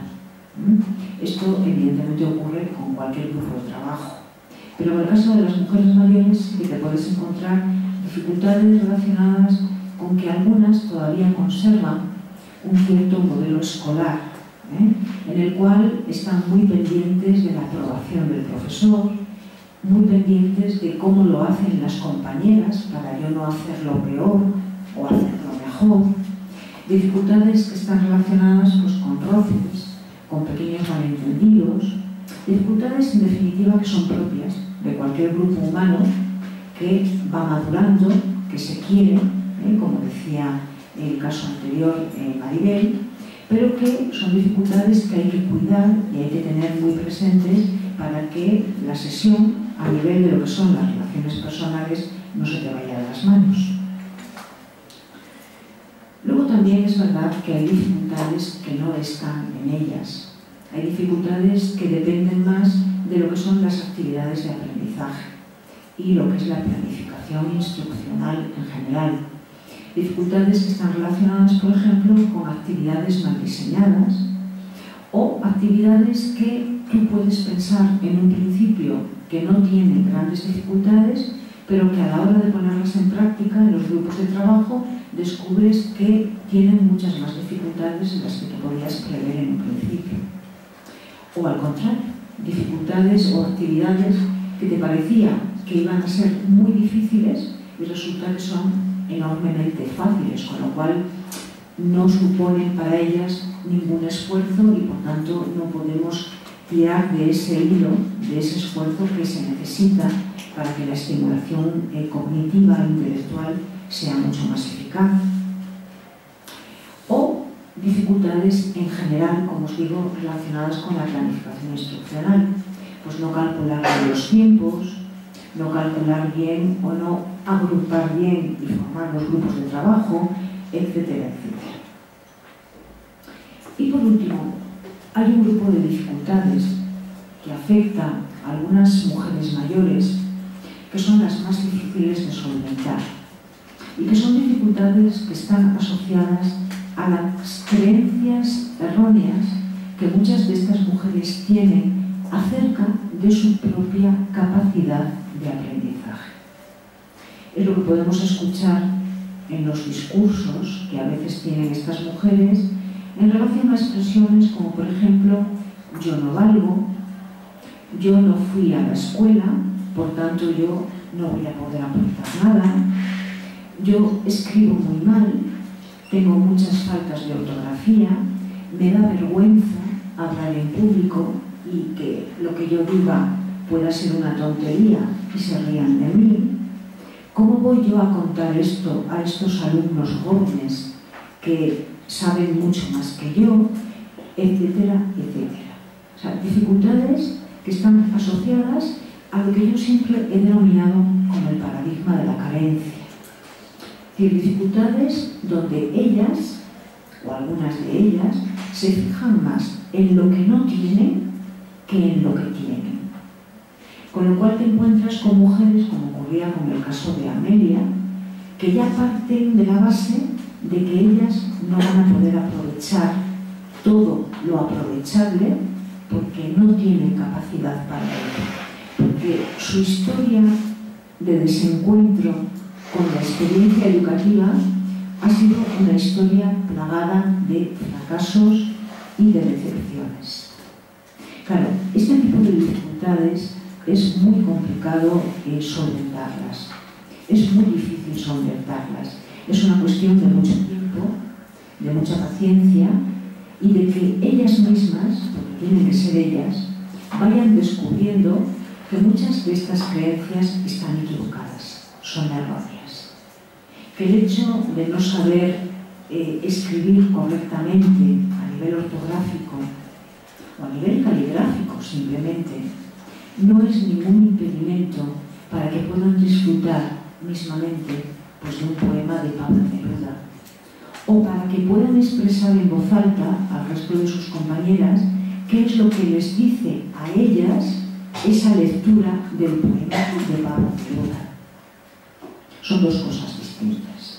Esto evidentemente ocurre con cualquier grupo de trabajo, pero en el caso de las mujeres mayores sí que te puedes encontrar dificultades relacionadas con que algunas todavía conservan un cierto modelo escolar, ¿eh? en el cual están muy pendientes de la aprobación del profesor, muy pendientes de cómo lo hacen las compañeras para yo no hacerlo peor o hacerlo mejor. Dificultades que están relacionadas pues, con roces, con pequeños malentendidos, dificultades en definitiva que son propias de cualquier grupo humano que va madurando, que se quiere, ¿eh? como decía el caso anterior eh, Maribel, pero que son dificultades que hay que cuidar y hay que tener muy presentes para que la sesión, a nivel de lo que son las relaciones personales, no se te vaya de las manos. Luego también es verdad que hay dificultades que no están en ellas. Hay dificultades que dependen más de lo que son las actividades de aprendizaje y lo que es la planificación instruccional en general. Dificultades que están relacionadas, por ejemplo, con actividades mal diseñadas o actividades que tú puedes pensar en un principio que no tienen grandes dificultades, pero que a la hora de ponerlas en práctica en los grupos de trabajo descubres que tienen muchas más dificultades de las que tú podías prever en un principio. O al contrario, dificultades o actividades que te parecía que iban a ser muy difíciles y resulta que son enormemente fáciles, con lo cual no suponen para ellas ningún esfuerzo y por tanto no podemos tirar de ese hilo, de ese esfuerzo que se necesita para que la estimulación eh, cognitiva e intelectual sea mucho más eficaz. O dificultades en general, como os digo, relacionadas con la planificación instruccional. Pues no calcular los tiempos, no calcular bien o no agrupar bien y formar los grupos de trabajo, etcétera, etcétera. Y por último, hay un grupo de dificultades que afecta a algunas mujeres mayores que son las más difíciles de solventar y que son dificultades que están asociadas a las creencias erróneas que muchas de estas mujeres tienen acerca de su propia capacidad de aprendizaje. Es lo que podemos escuchar en los discursos que a veces tienen estas mujeres en relación a expresiones como, por ejemplo, yo no valgo, yo no fui a la escuela, por tanto yo no voy a poder aportar nada, yo escribo muy mal, tengo muchas faltas de ortografía, me da vergüenza hablar en público y que lo que yo diga pueda ser una tontería y se rían de mí. ¿Cómo voy yo a contar esto a estos alumnos jóvenes que saben mucho más que yo? Etcétera, etcétera. O sea, dificultades que están asociadas a lo que yo siempre he denominado como el paradigma de la carencia. Es decir, dificultades donde ellas, o algunas de ellas, se fijan más en lo que no tienen que en lo que tienen. Con lo cual te encuentras con mujeres, como ocurría con el caso de Amelia, que ya parten de la base de que ellas no van a poder aprovechar todo lo aprovechable porque no tienen capacidad para ello. Porque su historia de desencuentro con la experiencia educativa ha sido una historia plagada de fracasos y de decepciones. Claro, este tipo de dificultades es muy complicado eh, solventarlas, es muy difícil solventarlas. Es una cuestión de mucho tiempo, de mucha paciencia y de que ellas mismas, porque tienen que ser ellas, vayan descubriendo que muchas de estas creencias están equivocadas, son erróneas. Que el hecho de no saber eh, escribir correctamente a nivel ortográfico o a nivel caligráfico simplemente, no es ningún impedimento para que puedan disfrutar mismamente pues, de un poema de Pablo Neruda, o para que puedan expresar en voz alta al resto de sus compañeras qué es lo que les dice a ellas esa lectura del poema de Pablo Neruda. Son dos cosas distintas.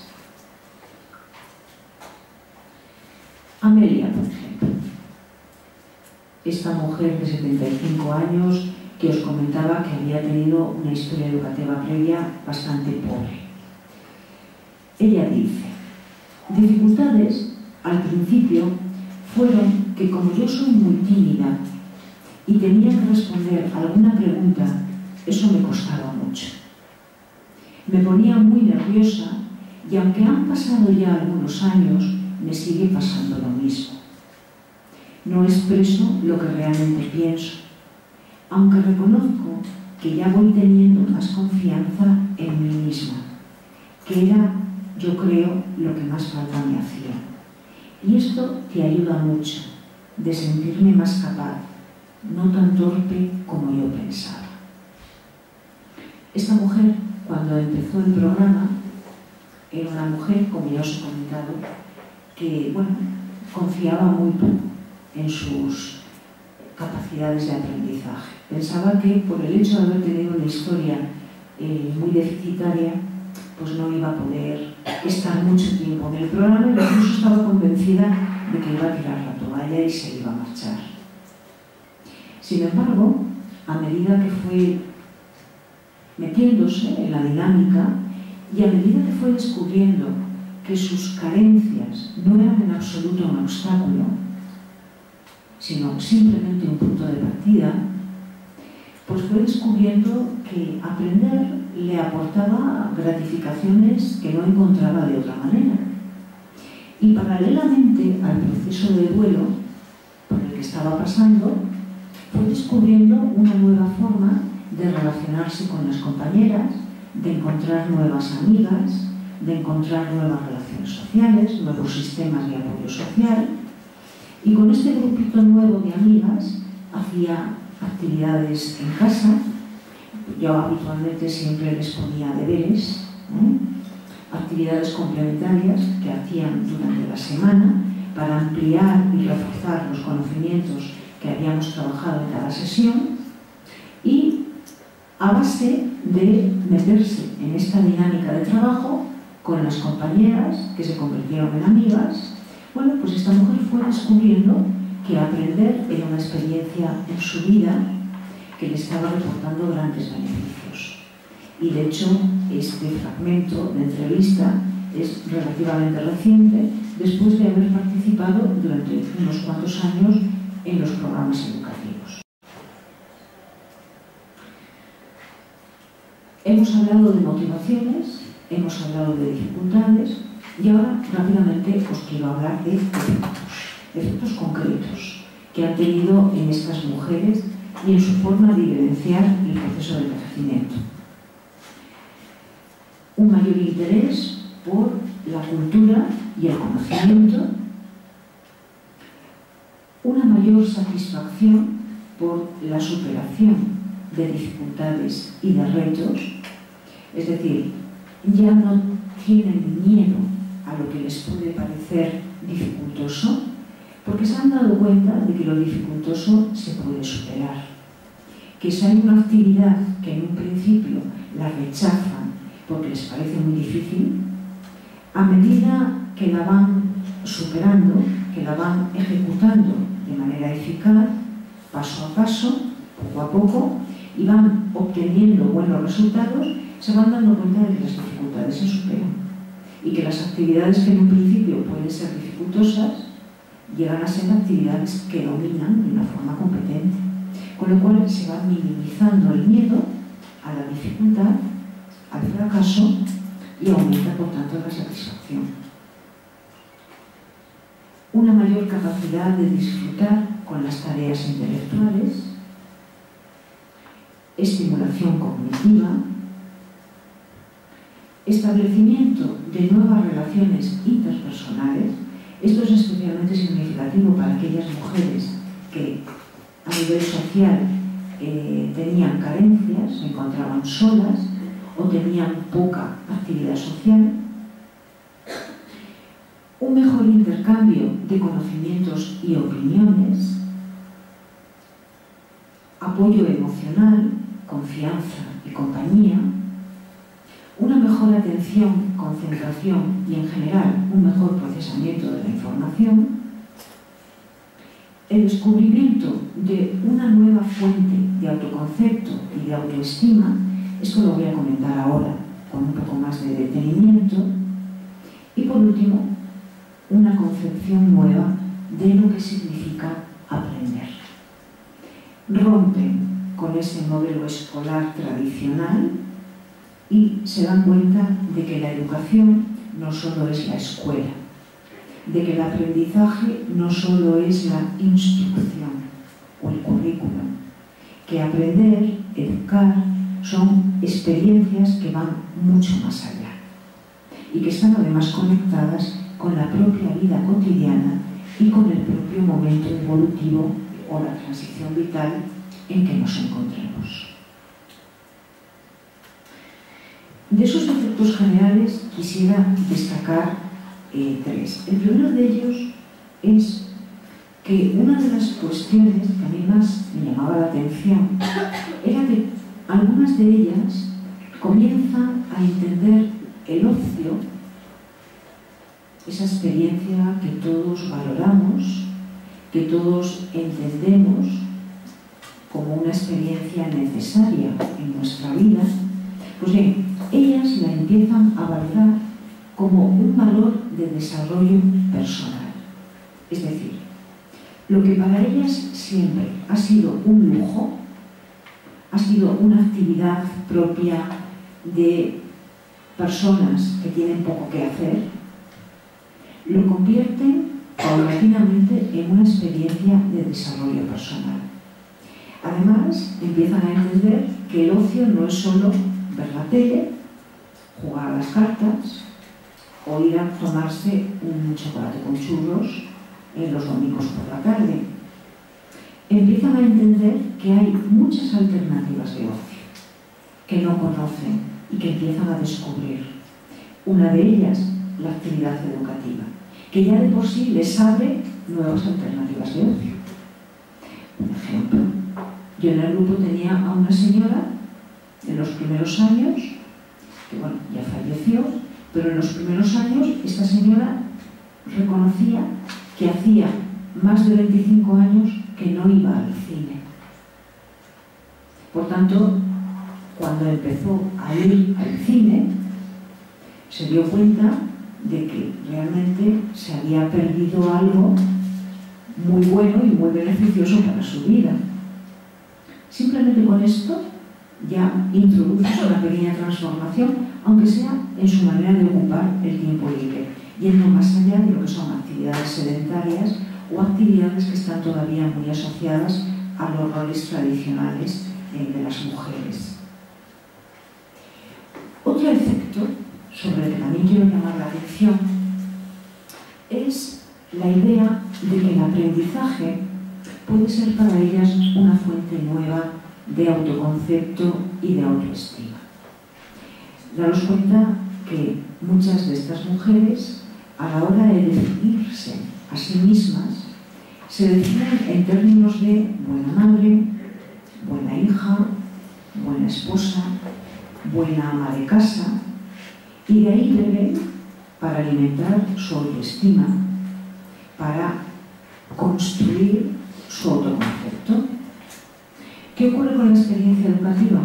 Amelia, por ejemplo, esta mujer de setenta y cinco años que os comentaba que había tenido una historia educativa previa bastante pobre. Ella dice: Dificultades, al principio, fueron que como yo soy muy tímida y tenía que responder a alguna pregunta, eso me costaba mucho. Me ponía muy nerviosa y aunque han pasado ya algunos años, me sigue pasando lo mismo. No expreso lo que realmente pienso, aunque reconozco que ya voy teniendo más confianza en mí misma, que era, yo creo, lo que más falta me hacía. Y esto te ayuda mucho, de sentirme más capaz, no tan torpe como yo pensaba. Esta mujer, cuando empezó el programa, era una mujer, como ya os he comentado, que, bueno, confiaba muy poco en sus capacidades de aprendizaje. Pensaba que por el hecho de haber tenido una historia eh, muy deficitaria, pues no iba a poder estar mucho tiempo en el programa, y incluso estaba convencida de que iba a tirar la toalla y se iba a marchar. Sin embargo, a medida que fue metiéndose en la dinámica y a medida que fue descubriendo que sus carencias no eran en absoluto un obstáculo, sino simplemente un punto de partida, pues fue descubriendo que aprender le aportaba gratificaciones que no encontraba de otra manera. Y paralelamente al proceso de duelo por el que estaba pasando, fue descubriendo una nueva forma de relacionarse con las compañeras, de encontrar nuevas amigas, de encontrar nuevas relaciones sociales, nuevos sistemas de apoyo social. Y con este grupito nuevo de amigas hacía actividades en casa. Yo habitualmente siempre les ponía deberes, ¿eh? actividades complementarias que hacían durante la semana para ampliar y reforzar los conocimientos que habíamos trabajado en cada sesión, y a base de meterse en esta dinámica de trabajo con las compañeras que se convirtieron en amigas, bueno, pues esta mujer fue descubriendo que aprender era una experiencia en su vida que le estaba reportando grandes beneficios. Y de hecho, este fragmento de entrevista es relativamente reciente, después de haber participado durante unos cuantos años en los programas educativos. Hemos hablado de motivaciones, hemos hablado de dificultades y ahora rápidamente os quiero hablar de efectos, efectos concretos que han tenido en estas mujeres y en su forma de vivenciar el proceso de crecimiento. Un mayor interés por la cultura y el conocimiento, una mayor satisfacción por la superación de dificultades y de retos, es decir, ya no tienen miedo a lo que les puede parecer dificultoso, porque se han dado cuenta de que lo dificultoso se puede superar. Que si hay una actividad que en un principio la rechazan porque les parece muy difícil, a medida que la van superando, que la van ejecutando de manera eficaz, paso a paso, poco a poco, y van obteniendo buenos resultados, se van dando cuenta de que las dificultades se superan y que las actividades que en un principio pueden ser dificultosas llegan a ser actividades que dominan de una forma competente, con lo cual se va minimizando el miedo a la dificultad, al fracaso, y aumenta por tanto la satisfacción. Una mayor capacidad de disfrutar con las tareas intelectuales, estimulación cognitiva, establecimiento de nuevas relaciones interpersonales. Esto es especialmente significativo para aquellas mujeres que a nivel social eh, tenían carencias, se encontraban solas o tenían poca actividad social. Un mejor intercambio de conocimientos y opiniones, apoyo emocional, confianza y compañía, una mejor atención, concentración y en general un mejor procesamiento de la información, el descubrimiento de una nueva fuente de autoconcepto y de autoestima. Esto lo voy a comentar ahora con un poco más de detenimiento. Y por último, una concepción nueva de lo que significa aprender. Rompen con ese modelo escolar tradicional y se dan cuenta de que la educación no solo es la escuela, de que el aprendizaje no solo es la instrucción o el currículum, que aprender, educar, son experiencias que van mucho más allá y que están además conectadas con la propia vida cotidiana y con el propio momento evolutivo o la transición vital en que nos encontremos. De esos efectos generales quisiera destacar eh, tres. El primero de ellos es que una de las cuestiones que a mí más me llamaba la atención era que algunas de ellas comienzan a entender el ocio, esa experiencia que todos valoramos, que todos entendemos como una experiencia necesaria en nuestra vida. Pues bien, ellas la empiezan a valorar como un valor de desarrollo personal. Es decir, lo que para ellas siempre ha sido un lujo, ha sido una actividad propia de personas que tienen poco que hacer, lo convierten paulatinamente en una experiencia de desarrollo personal. Además, empiezan a entender que el ocio no es solo ver la tele, jugar a las cartas o ir a tomarse un chocolate con churros en los domingos por la tarde. Empiezan a entender que hay muchas alternativas de ocio que no conocen y que empiezan a descubrir. Una de ellas, la actividad educativa, que ya de por sí les abre nuevas alternativas de ocio. Un ejemplo, yo en el grupo tenía a una señora en los primeros años, que bueno, ya falleció, pero en los primeros años esta señora reconocía que hacía más de veinticinco años que no iba al cine. Por tanto, cuando empezó a ir al cine, se dio cuenta de que realmente se había perdido algo muy bueno y muy beneficioso para su vida. Simplemente con esto ya introduce una pequeña transformación, aunque sea en su manera de ocupar el tiempo libre, yendo más allá de lo que son actividades sedentarias o actividades que están todavía muy asociadas a los roles tradicionales de las mujeres. Otro efecto sobre el que también quiero llamar la atención es la idea de que el aprendizaje puede ser para ellas una fuente nueva de autoconcepto y de autoestima. Daros cuenta que muchas de estas mujeres, a la hora de definirse a sí mismas, se definen en términos de buena madre, buena hija, buena esposa, buena ama de casa, y de ahí beben para alimentar su autoestima, para construir su autoconcepto. ¿Qué ocurre con la experiencia educativa?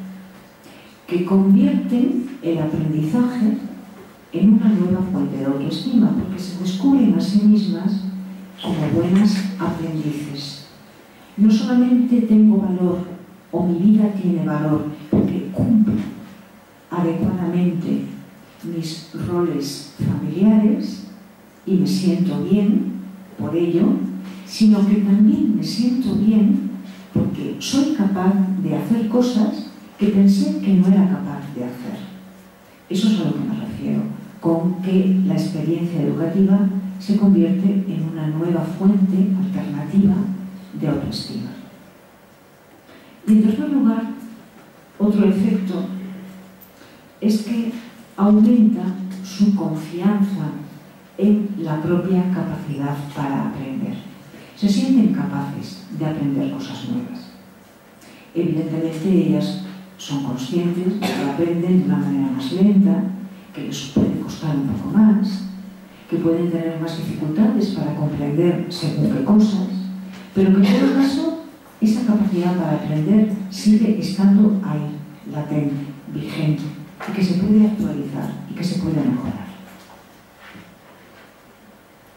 Que convierten el aprendizaje en una nueva fuente de autoestima, porque se descubren a sí mismas como buenas aprendices. No solamente tengo valor, o mi vida tiene valor, porque cumplo adecuadamente mis roles familiares y me siento bien por ello, sino que también me siento bien porque soy capaz de hacer cosas que pensé que no era capaz de hacer. Eso es a lo que me refiero, con que la experiencia educativa se convierte en una nueva fuente alternativa de autoestima. Y en tercer lugar, otro efecto es que aumenta su confianza en la propia capacidad para aprender. Se sienten capaces de aprender cosas nuevas. Evidentemente ellas son conscientes de que aprenden de una manera más lenta, que les puede costar un poco más, que pueden tener más dificultades para comprender según qué cosas, pero que en todo caso esa capacidad para aprender sigue estando ahí, latente, vigente, y que se puede actualizar y que se puede mejorar.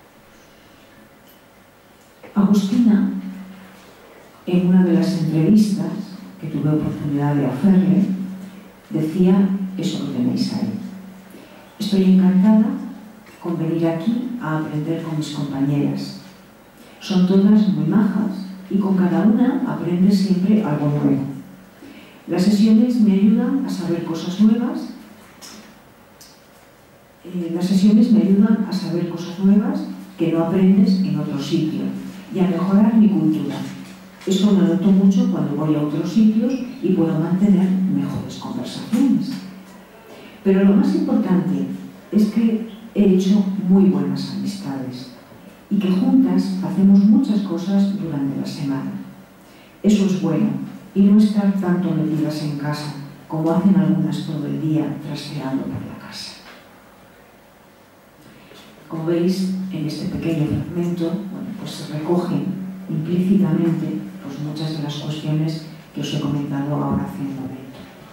en una de las entrevistas que tuve oportunidad de hacerle, decía eso que tenéis ahí. Estoy encantada con venir aquí a aprender con mis compañeras. Son todas muy majas y con cada una aprendes siempre algo nuevo. Las sesiones me ayudan a saber cosas nuevas. Eh, las sesiones me ayudan a saber cosas nuevas que no aprendes en otro sitio y a mejorar mi cultura. Eso lo noto mucho cuando voy a otros sitios y puedo mantener mejores conversaciones. Pero lo más importante es que he hecho muy buenas amistades y que juntas hacemos muchas cosas durante la semana. Eso es bueno y no estar tanto metidas en casa como hacen algunas todo el día trasteando por la casa. Como veis, en este pequeño fragmento, bueno, pues se recogen implícitamente pues, muchas de las cuestiones que os he comentado ahora hace un momento.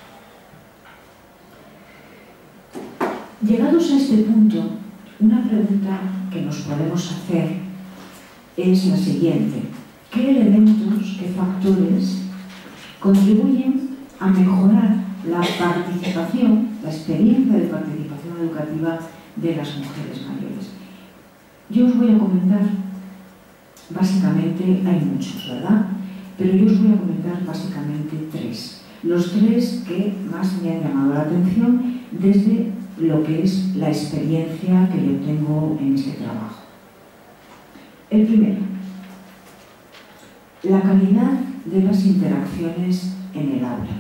Llegados a este punto, una pregunta que nos podemos hacer es la siguiente: ¿qué elementos, qué factores contribuyen a mejorar la participación, la experiencia de participación educativa de las mujeres mayores? Yo os voy a comentar, básicamente hay muchos, ¿verdad? Pero yo os voy a comentar básicamente tres. Los tres que más me han llamado la atención desde lo que es la experiencia que yo tengo en este trabajo. El primero, la calidad de las interacciones en el aula.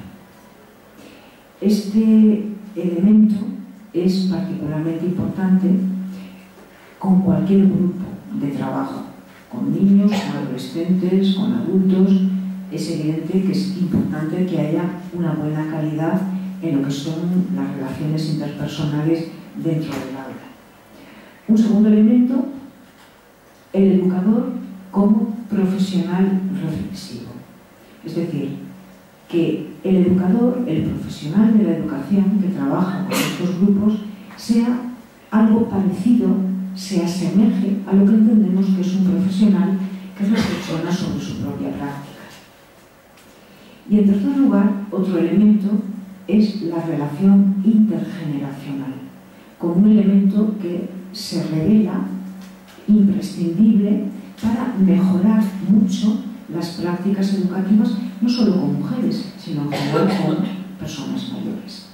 Este elemento es particularmente importante con cualquier grupo de trabajo, con niños, con adolescentes, con adultos. Es evidente que es importante que haya una buena calidad en lo que son las relaciones interpersonales dentro del aula. Un segundo elemento, el educador como profesional reflexivo. Es decir, que el educador, el profesional de la educación que trabaja con estos grupos, sea algo parecido, se asemeje a lo que entendemos que es un profesional que reflexiona sobre su propia práctica. Y en tercer lugar, otro elemento es la relación intergeneracional, como un elemento que se revela imprescindible para mejorar mucho las prácticas educativas, no solo con mujeres, sino en general con personas mayores.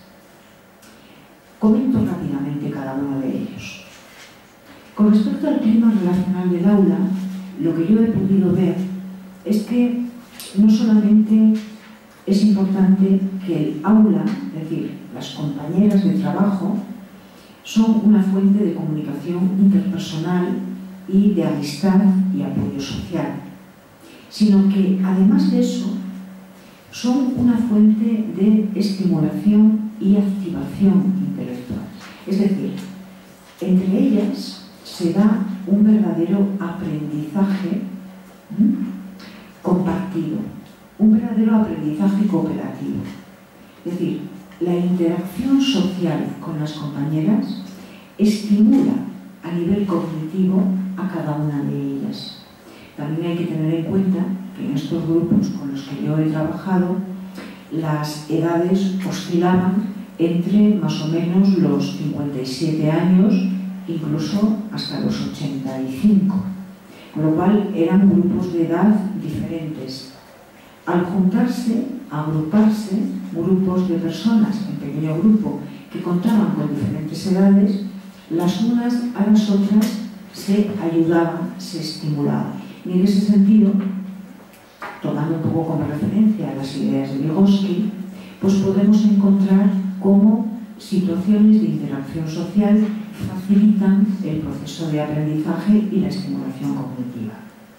Comento rápidamente cada uno de ellos. Con respecto al clima relacional del aula, lo que yo he podido ver es que no solamente es importante que el aula, es decir, las compañeras de trabajo, son una fuente de comunicación interpersonal y de amistad y apoyo social, sino que además de eso son una fuente de estimulación y activación intelectual. Es decir, entre ellas se da un verdadero aprendizaje ¿m? compartido, un verdadero aprendizaje cooperativo. Es decir, la interacción social con las compañeras estimula a nivel cognitivo a cada una de ellas. También hay que tener en cuenta que en estos grupos con los que yo he trabajado, las edades oscilaban entre más o menos los cincuenta y siete años, incluso hasta los ochenta y cinco, con lo cual eran grupos de edad diferentes. Al juntarse, agruparse, grupos de personas en pequeño grupo que contaban con diferentes edades, las unas a las otras se ayudaban, se estimulaban. Y en ese sentido, tomando un poco como referencia a las ideas de Vygotsky, pues podemos encontrar cómo situaciones de interacción social facilitan el proceso de aprendizaje y la estimulación cognitiva.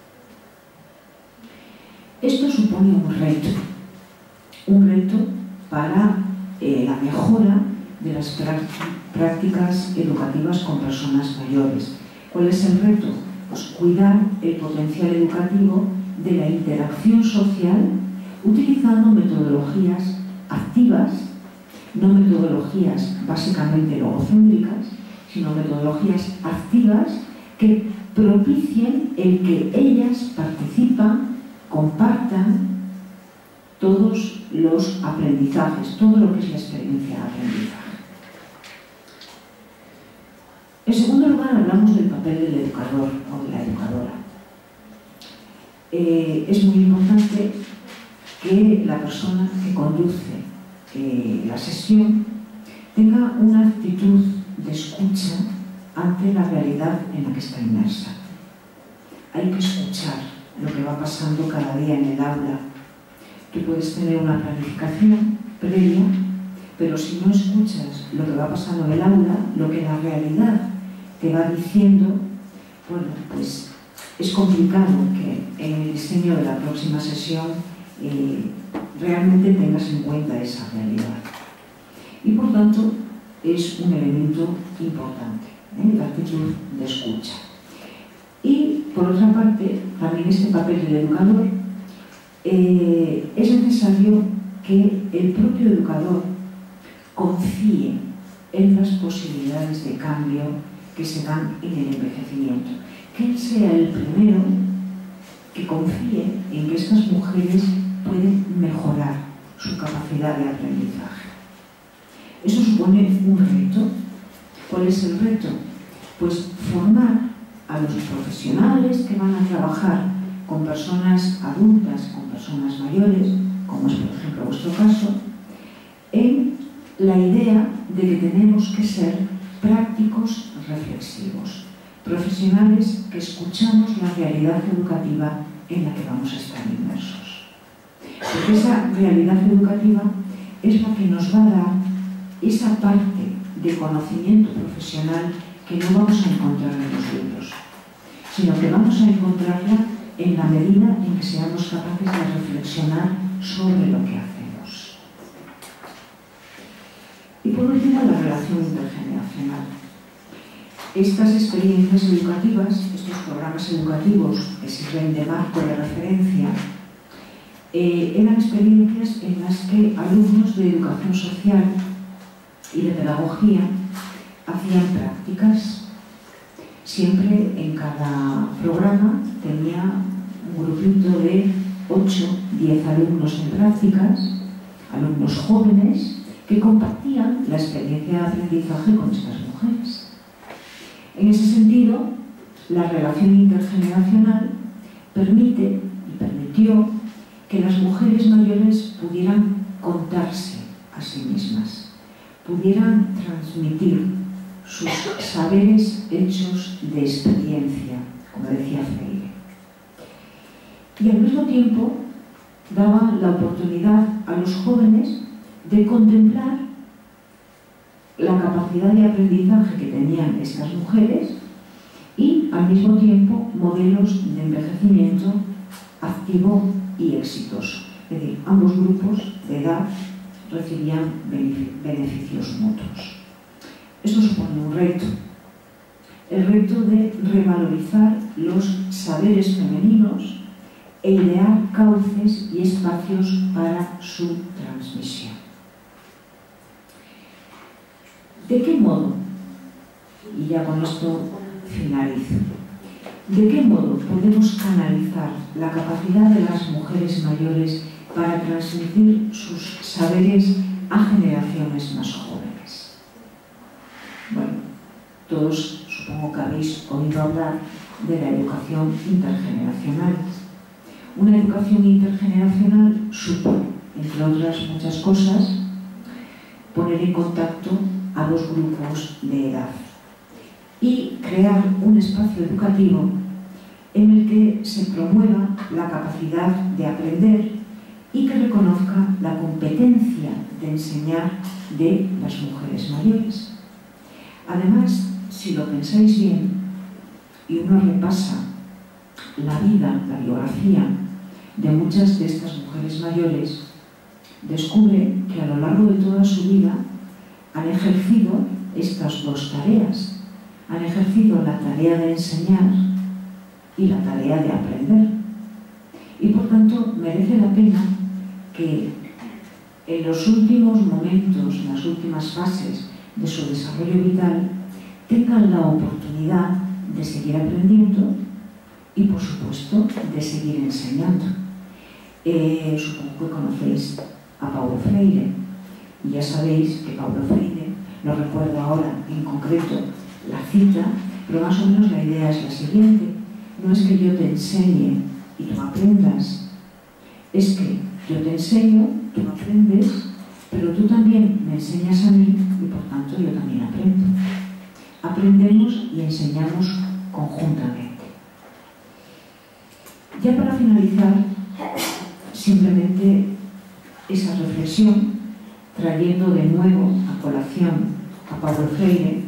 Esto supone un reto, un reto para eh, la mejora de las prácticas educativas con personas mayores. ¿Cuál es el reto? Pues cuidar el potencial educativo de la interacción social utilizando metodologías activas, no metodologías básicamente logocéntricas, sino metodologías activas que propicien el que ellas participan compartan todos los aprendizajes, todo lo que es la experiencia de aprendizaje. En segundo lugar, hablamos del papel del educador o de la educadora. Eh, es muy importante que la persona que conduce eh, la sesión tenga una actitud de escucha ante la realidad en la que está inmersa. Hay que escuchar lo que va pasando cada día en el aula. Tú puedes tener una planificación previa, pero si no escuchas lo que va pasando en el aula, lo que la realidad te va diciendo, bueno, pues es complicado que en el diseño de la próxima sesión eh, realmente tengas en cuenta esa realidad. Y por tanto, es un elemento importante, ¿eh? La actitud de escucha. Y por otra parte, también este papel del educador, eh, es necesario que el propio educador confíe en las posibilidades de cambio que se dan en el envejecimiento. Que él sea el primero que confíe en que estas mujeres pueden mejorar su capacidad de aprendizaje. Eso supone un reto. ¿Cuál es el reto? Pues formar a los profesionales que van a trabajar con personas adultas, con personas mayores, como es por ejemplo vuestro caso, en la idea de que tenemos que ser prácticos reflexivos, profesionales que escuchamos la realidad educativa en la que vamos a estar inmersos. Porque esa realidad educativa es la que nos va a dar esa parte de conocimiento profesional que no vamos a encontrar en los libros, sino que vamos a encontrarla en la medida en que seamos capaces de reflexionar sobre lo que hacemos. Y por último, la relación intergeneracional. Estas experiencias educativas, estos programas educativos que sirven de marco de referencia, eh, eran experiencias en las que alumnos de educación social y de pedagogía hacían prácticas. Siempre en cada programa tenía un grupito de ocho a diez alumnos en prácticas, alumnos jóvenes, que compartían la experiencia de aprendizaje con estas mujeres. En ese sentido, la relación intergeneracional permite y permitió que las mujeres mayores pudieran contarse a sí mismas, pudieran transmitir sus saberes hechos de experiencia, como decía Freire. Y al mismo tiempo daba la oportunidad a los jóvenes de contemplar la capacidad de aprendizaje que tenían estas mujeres y al mismo tiempo modelos de envejecimiento activo y exitoso. Es decir, ambos grupos de edad recibían beneficios mutuos. Esto supone un reto, el reto de revalorizar los saberes femeninos e idear cauces y espacios para su transmisión. ¿De qué modo? Y ya con esto finalizo. ¿De qué modo podemos canalizar la capacidad de las mujeres mayores para transmitir sus saberes a generaciones más jóvenes? Bueno, todos supongo que habéis oído hablar de la educación intergeneracional. Una educación intergeneracional supone, entre otras muchas cosas, poner en contacto a dos grupos de edad y crear un espacio educativo en el que se promueva la capacidad de aprender y que reconozca la competencia de enseñar de las mujeres mayores. Además, si lo pensáis bien y uno repasa la vida, la biografía de muchas de estas mujeres mayores, descubre que a lo largo de toda su vida han ejercido estas dos tareas. Han ejercido la tarea de enseñar y la tarea de aprender. Y por tanto merece la pena que en los últimos momentos, en las últimas fases de su desarrollo vital, tengan la oportunidad de seguir aprendiendo y, por supuesto, de seguir enseñando. Eh, supongo que conocéis a Paulo Freire, y ya sabéis que Paulo Freire, no recuerdo ahora en concreto la cita, pero más o menos la idea es la siguiente: no es que yo te enseñe y tú aprendas, es que yo te enseño, tú aprendes, pero tú también me enseñas a mí y por tanto yo también aprendo. Aprendemos y enseñamos conjuntamente. Ya para finalizar, simplemente esa reflexión, trayendo de nuevo a colación a Paulo Freire,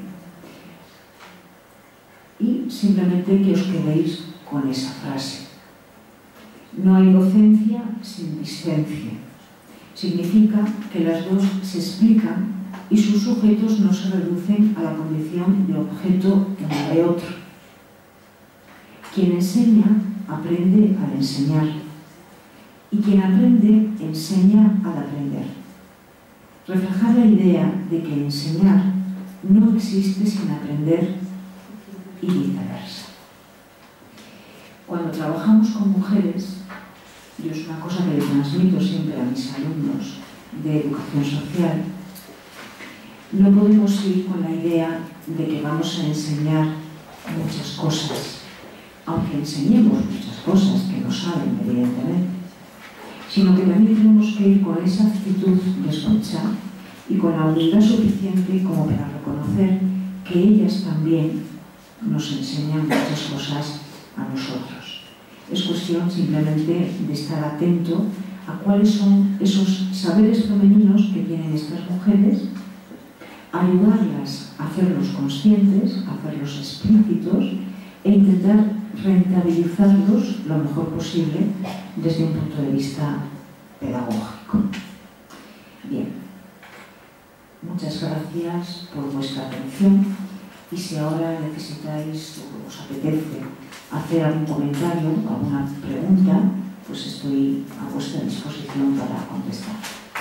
y simplemente que os quedéis con esa frase: no hay docencia sin discencia. Significa que las dos se explican y sus sujetos no se reducen a la condición de objeto uno de otro. Quien enseña aprende al enseñar, y quien aprende enseña al aprender. Reflejar la idea de que enseñar no existe sin aprender y viceversa. Cuando trabajamos con mujeres, y es una cosa que le transmito siempre a mis alumnos de educación social, no podemos ir con la idea de que vamos a enseñar muchas cosas, aunque enseñemos muchas cosas que no saben, evidentemente, sino que también tenemos que ir con esa actitud de escucha y con la humildad suficiente como para reconocer que ellas también nos enseñan muchas cosas a nosotros. Es cuestión simplemente de estar atento a cuáles son esos saberes femeninos que tienen estas mujeres, ayudarlas a hacerlos conscientes, a hacerlos explícitos e intentar rentabilizarlos lo mejor posible desde un punto de vista pedagógico. Bien, muchas gracias por vuestra atención, y si ahora necesitáis o os apetece hacer algún comentario, alguna pregunta, pues estoy a vuestra disposición para contestar.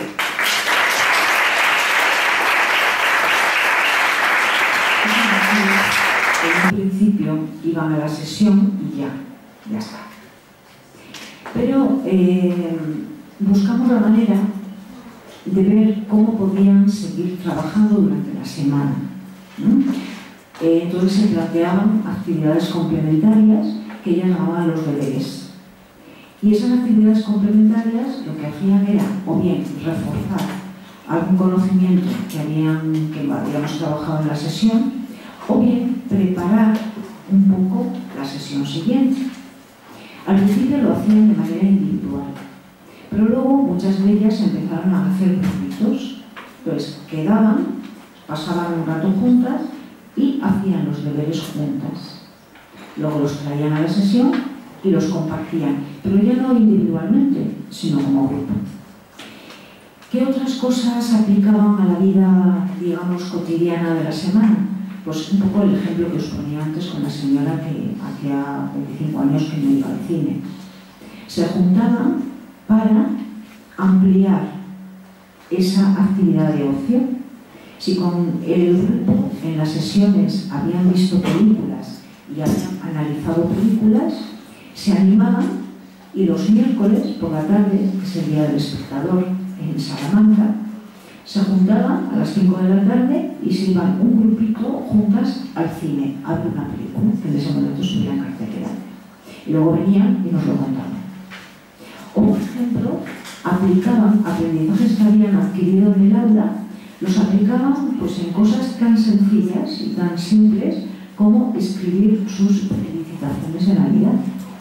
En un principio iban a la sesión y ya, ya está. Pero eh, buscamos la manera de ver cómo podían seguir trabajando durante la semana, ¿no? Eh, entonces se planteaban actividades complementarias que ellas llamaban los deberes. Y esas actividades complementarias lo que hacían era o bien reforzar algún conocimiento que, habían, que habíamos trabajado en la sesión, o bien preparar un poco la sesión siguiente. Al principio lo hacían de manera individual, pero luego muchas de ellas empezaron a hacer grupitos. Entonces quedaban, pasaban un rato juntas y hacían los deberes juntas. Luego los traían a la sesión y los compartían, pero ya no individualmente, sino como grupo. ¿Qué otras cosas aplicaban a la vida, digamos, cotidiana de la semana? Pues un poco el ejemplo que os ponía antes con la señora que hacía veinticinco años que no iba al cine. Se juntaban para ampliar esa actividad de ocio. Si con el grupo en las sesiones habían visto películas y habían analizado películas, se animaban y los miércoles por la tarde, que es el día del espectador en Salamanca, se juntaban a las cinco de la tarde y se iban un grupito juntas al cine a ver una película que en ese momento estuviera en cartelera. Y luego venían y nos lo contaban. O, por ejemplo, aplicaban aprendizajes que habían adquirido en el aula, los aplicaban pues, en cosas tan sencillas y tan simples como escribir sus felicitaciones de Navidad.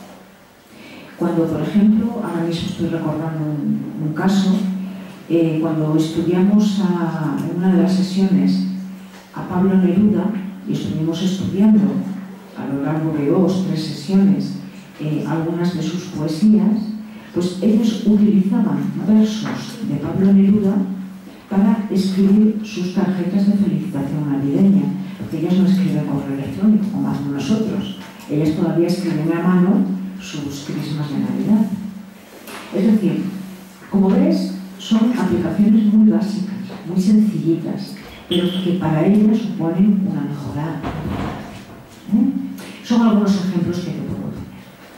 Cuando, por ejemplo, ahora mismo estoy recordando un, un caso, eh, cuando estudiamos a, en una de las sesiones a Pablo Neruda, y estuvimos estudiando a lo largo de dos, tres sesiones, eh, algunas de sus poesías, pues ellos utilizaban versos de Pablo Neruda para escribir sus tarjetas de felicitación navideña, porque ellas no escriben correo electrónico como hacemos nosotros, ellas todavía escriben a mano sus crismas de Navidad. Es decir, como ves, son aplicaciones muy básicas, muy sencillitas, pero que para ellas suponen una mejora. ¿Eh? Son algunos ejemplos que te puedo poner. Voy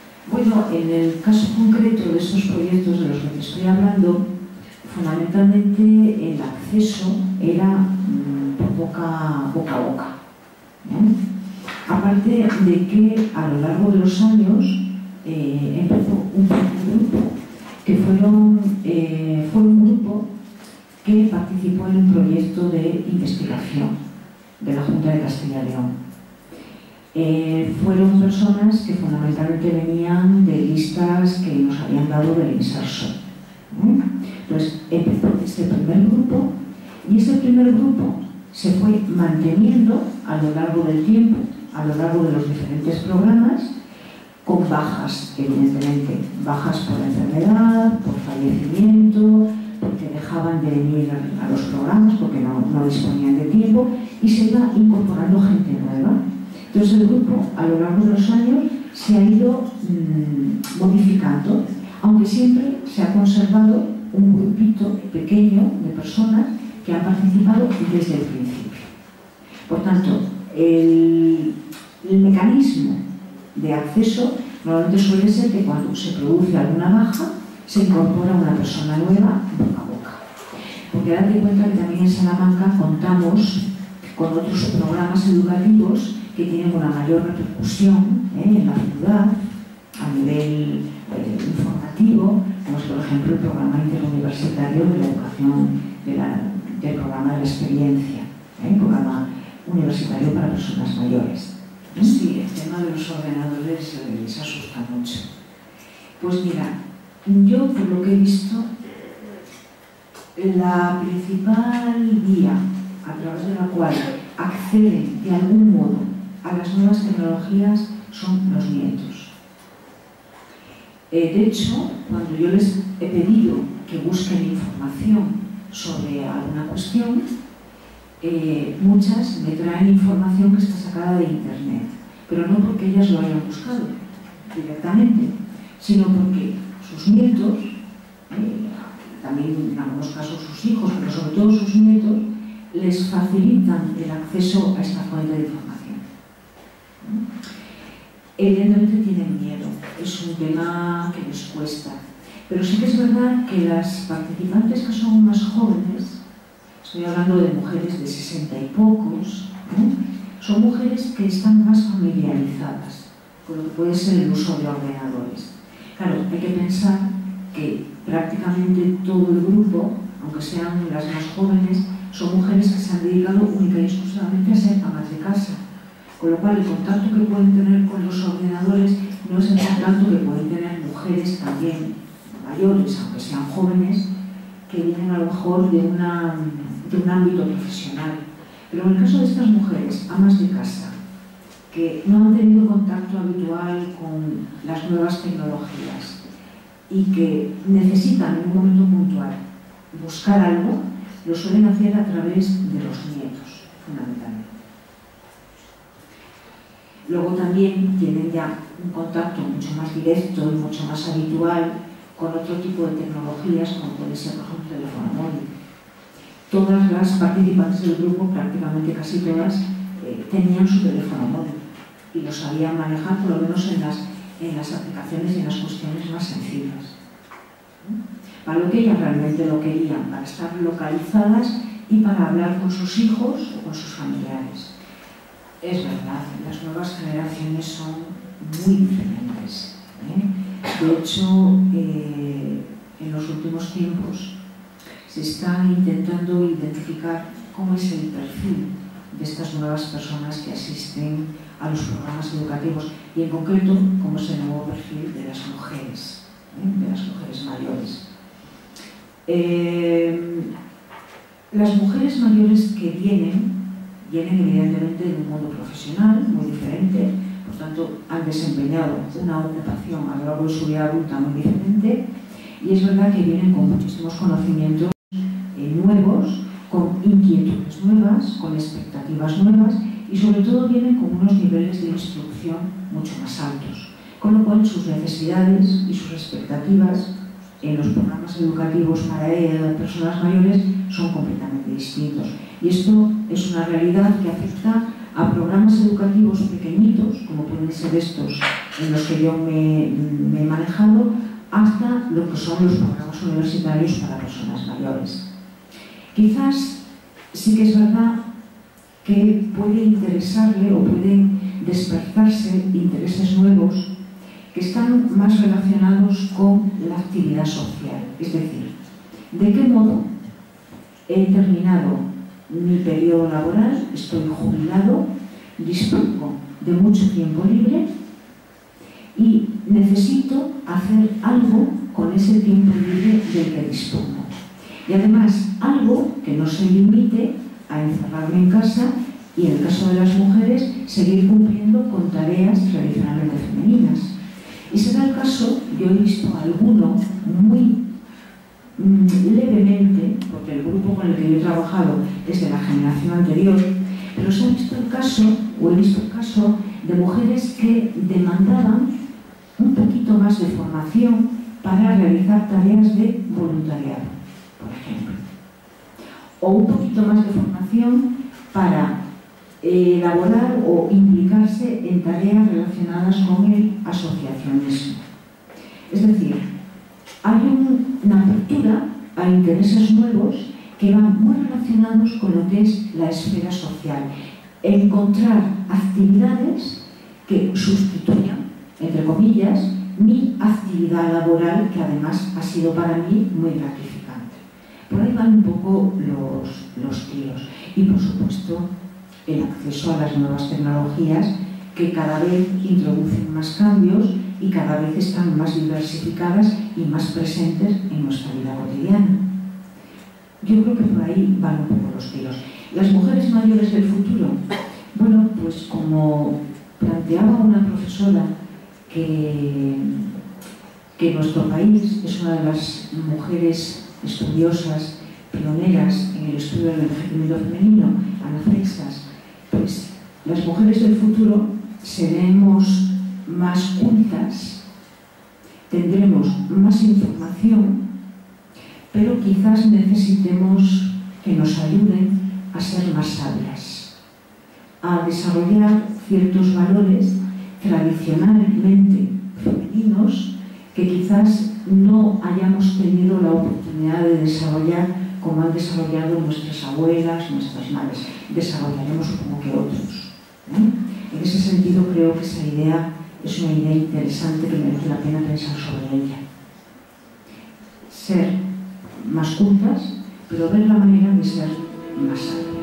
Bueno, en el caso concreto de estos proyectos de los que te estoy hablando, fundamentalmente el acceso era mmm, por boca, boca a boca. ¿eh? Aparte de que a lo largo de los años eh, empezó un grupo que fueron, eh, fue un grupo que participó en un proyecto de investigación de la Junta de Castilla y León. Eh, fueron personas que fundamentalmente venían de listas que nos habían dado del Inserso. ¿eh? Entonces empezó este primer grupo y ese primer grupo se fue manteniendo a lo largo del tiempo, a lo largo de los diferentes programas, con bajas, evidentemente, bajas por enfermedad, por fallecimiento, porque dejaban de venir a los programas, porque no, no disponían de tiempo, y se iba incorporando gente nueva. Entonces el grupo, a lo largo de los años, se ha ido mmm, modificando, aunque siempre se ha conservado un grupito pequeño de personas que han participado desde el principio. Por tanto, el, el mecanismo de acceso normalmente suele ser que cuando se produce alguna baja se incorpora una persona nueva boca a boca. Porque date cuenta que también en Salamanca contamos con otros programas educativos que tienen una mayor repercusión ¿eh? en la ciudad a nivel eh, informativo, como es por ejemplo el programa interuniversitario de la educación de la, del programa de la experiencia, ¿eh? programa universitario para personas mayores. Sí, el tema de los ordenadores les asusta mucho. Pues mira, yo por lo que he visto, la principal vía a través de la cual acceden de algún modo a las nuevas tecnologías son los nietos. Eh, de hecho, cuando yo les he pedido que busquen información sobre alguna cuestión, Eh, muchas me traen información que está sacada de internet, pero no porque ellas lo hayan buscado directamente, sino porque sus nietos, eh, también en algunos casos sus hijos, pero sobre todo sus nietos, les facilitan el acceso a esta fuente de información. Evidentemente tienen miedo, es un tema que les cuesta, pero sí que es verdad que las participantes que son más jóvenes, estoy hablando de mujeres de sesenta y pocos, ¿eh? son mujeres que están más familiarizadas con lo que puede ser el uso de ordenadores. Claro, hay que pensar que prácticamente todo el grupo, aunque sean las más jóvenes, son mujeres que se han dedicado única y exclusivamente a ser amas de casa, con lo cual el contacto que pueden tener con los ordenadores no es el contacto que pueden tener mujeres también mayores, aunque sean jóvenes, que vienen a lo mejor de, una, de un ámbito profesional. Pero en el caso de estas mujeres, amas de casa, que no han tenido contacto habitual con las nuevas tecnologías y que necesitan en un momento puntual buscar algo, lo suelen hacer a través de los nietos, fundamentalmente. Luego también tienen ya un contacto mucho más directo y mucho más habitual con otro tipo de tecnologías, como puede ser, por ejemplo, el teléfono móvil. Todas las participantes del grupo, prácticamente casi todas, eh, tenían su teléfono móvil y lo sabían manejar, por lo menos en las, en las aplicaciones y en las cuestiones más sencillas. Para lo que ellas realmente lo querían, para estar localizadas y para hablar con sus hijos o con sus familiares. Es verdad, las nuevas generaciones son muy diferentes, ¿eh? De hecho, eh, en los últimos tiempos se está intentando identificar cómo es el perfil de estas nuevas personas que asisten a los programas educativos y en concreto cómo es el nuevo perfil de las mujeres, ¿eh? de las mujeres mayores. Eh, las mujeres mayores que vienen, vienen evidentemente de un mundo profesional muy diferente. Por tanto, han desempeñado una ocupación a lo largo de su vida adulta muy diferente y es verdad que vienen con muchísimos conocimientos eh, nuevos, con inquietudes nuevas, con expectativas nuevas y sobre todo vienen con unos niveles de instrucción mucho más altos, con lo cual sus necesidades y sus expectativas en los programas educativos para eh, personas mayores son completamente distintos. Y esto es una realidad que afecta a programas educativos pequeñitos, como pueden ser estos en los que yo me, me he manejado, hasta lo que son los programas universitarios para personas mayores. Quizás sí que es verdad que puede interesarle o pueden despertarse intereses nuevos que están más relacionados con la actividad social. Es decir, ¿de qué modo he terminado mi periodo laboral, estoy jubilado, dispongo de mucho tiempo libre y necesito hacer algo con ese tiempo libre del que dispongo? Y además, algo que no se limite a encerrarme en casa y, en el caso de las mujeres, seguir cumpliendo con tareas tradicionalmente femeninas. Y será el caso, yo he visto alguno muy mmm, levemente, porque el grupo con el que yo he trabajado es de la generación anterior, pero se ha visto el caso, o he visto el caso, de mujeres que demandaban un poquito más de formación para realizar tareas de voluntariado, por ejemplo. O un poquito más de formación para eh, elaborar o implicarse en tareas relacionadas con el asociacionismo. Es decir, hay un, una apertura a intereses nuevos que van muy relacionados con lo que es la esfera social. Encontrar actividades que sustituyan, entre comillas, mi actividad laboral, que además ha sido para mí muy gratificante. Por ahí van un poco los, los tiros. Y por supuesto, el acceso a las nuevas tecnologías que cada vez introducen más cambios y cada vez están más diversificadas y más presentes en nuestra vida cotidiana. Yo creo que por ahí van un poco los tiros. Las mujeres mayores del futuro, bueno, pues como planteaba una profesora que, que en nuestro país es una de las mujeres estudiosas, pioneras en el estudio del envejecimiento femenino, Ana Freixas, pues las mujeres del futuro seremos más cultas, tendremos más información, pero quizás necesitemos que nos ayuden a ser más sabias, a desarrollar ciertos valores tradicionalmente femeninos que quizás no hayamos tenido la oportunidad de desarrollar como han desarrollado nuestras abuelas, nuestras madres. Desarrollaremos supongo que otros. ¿eh? En ese sentido creo que esa idea es una idea interesante que merece la pena pensar sobre ella. Ser más cultas, pero ver la manera de ser más sabias.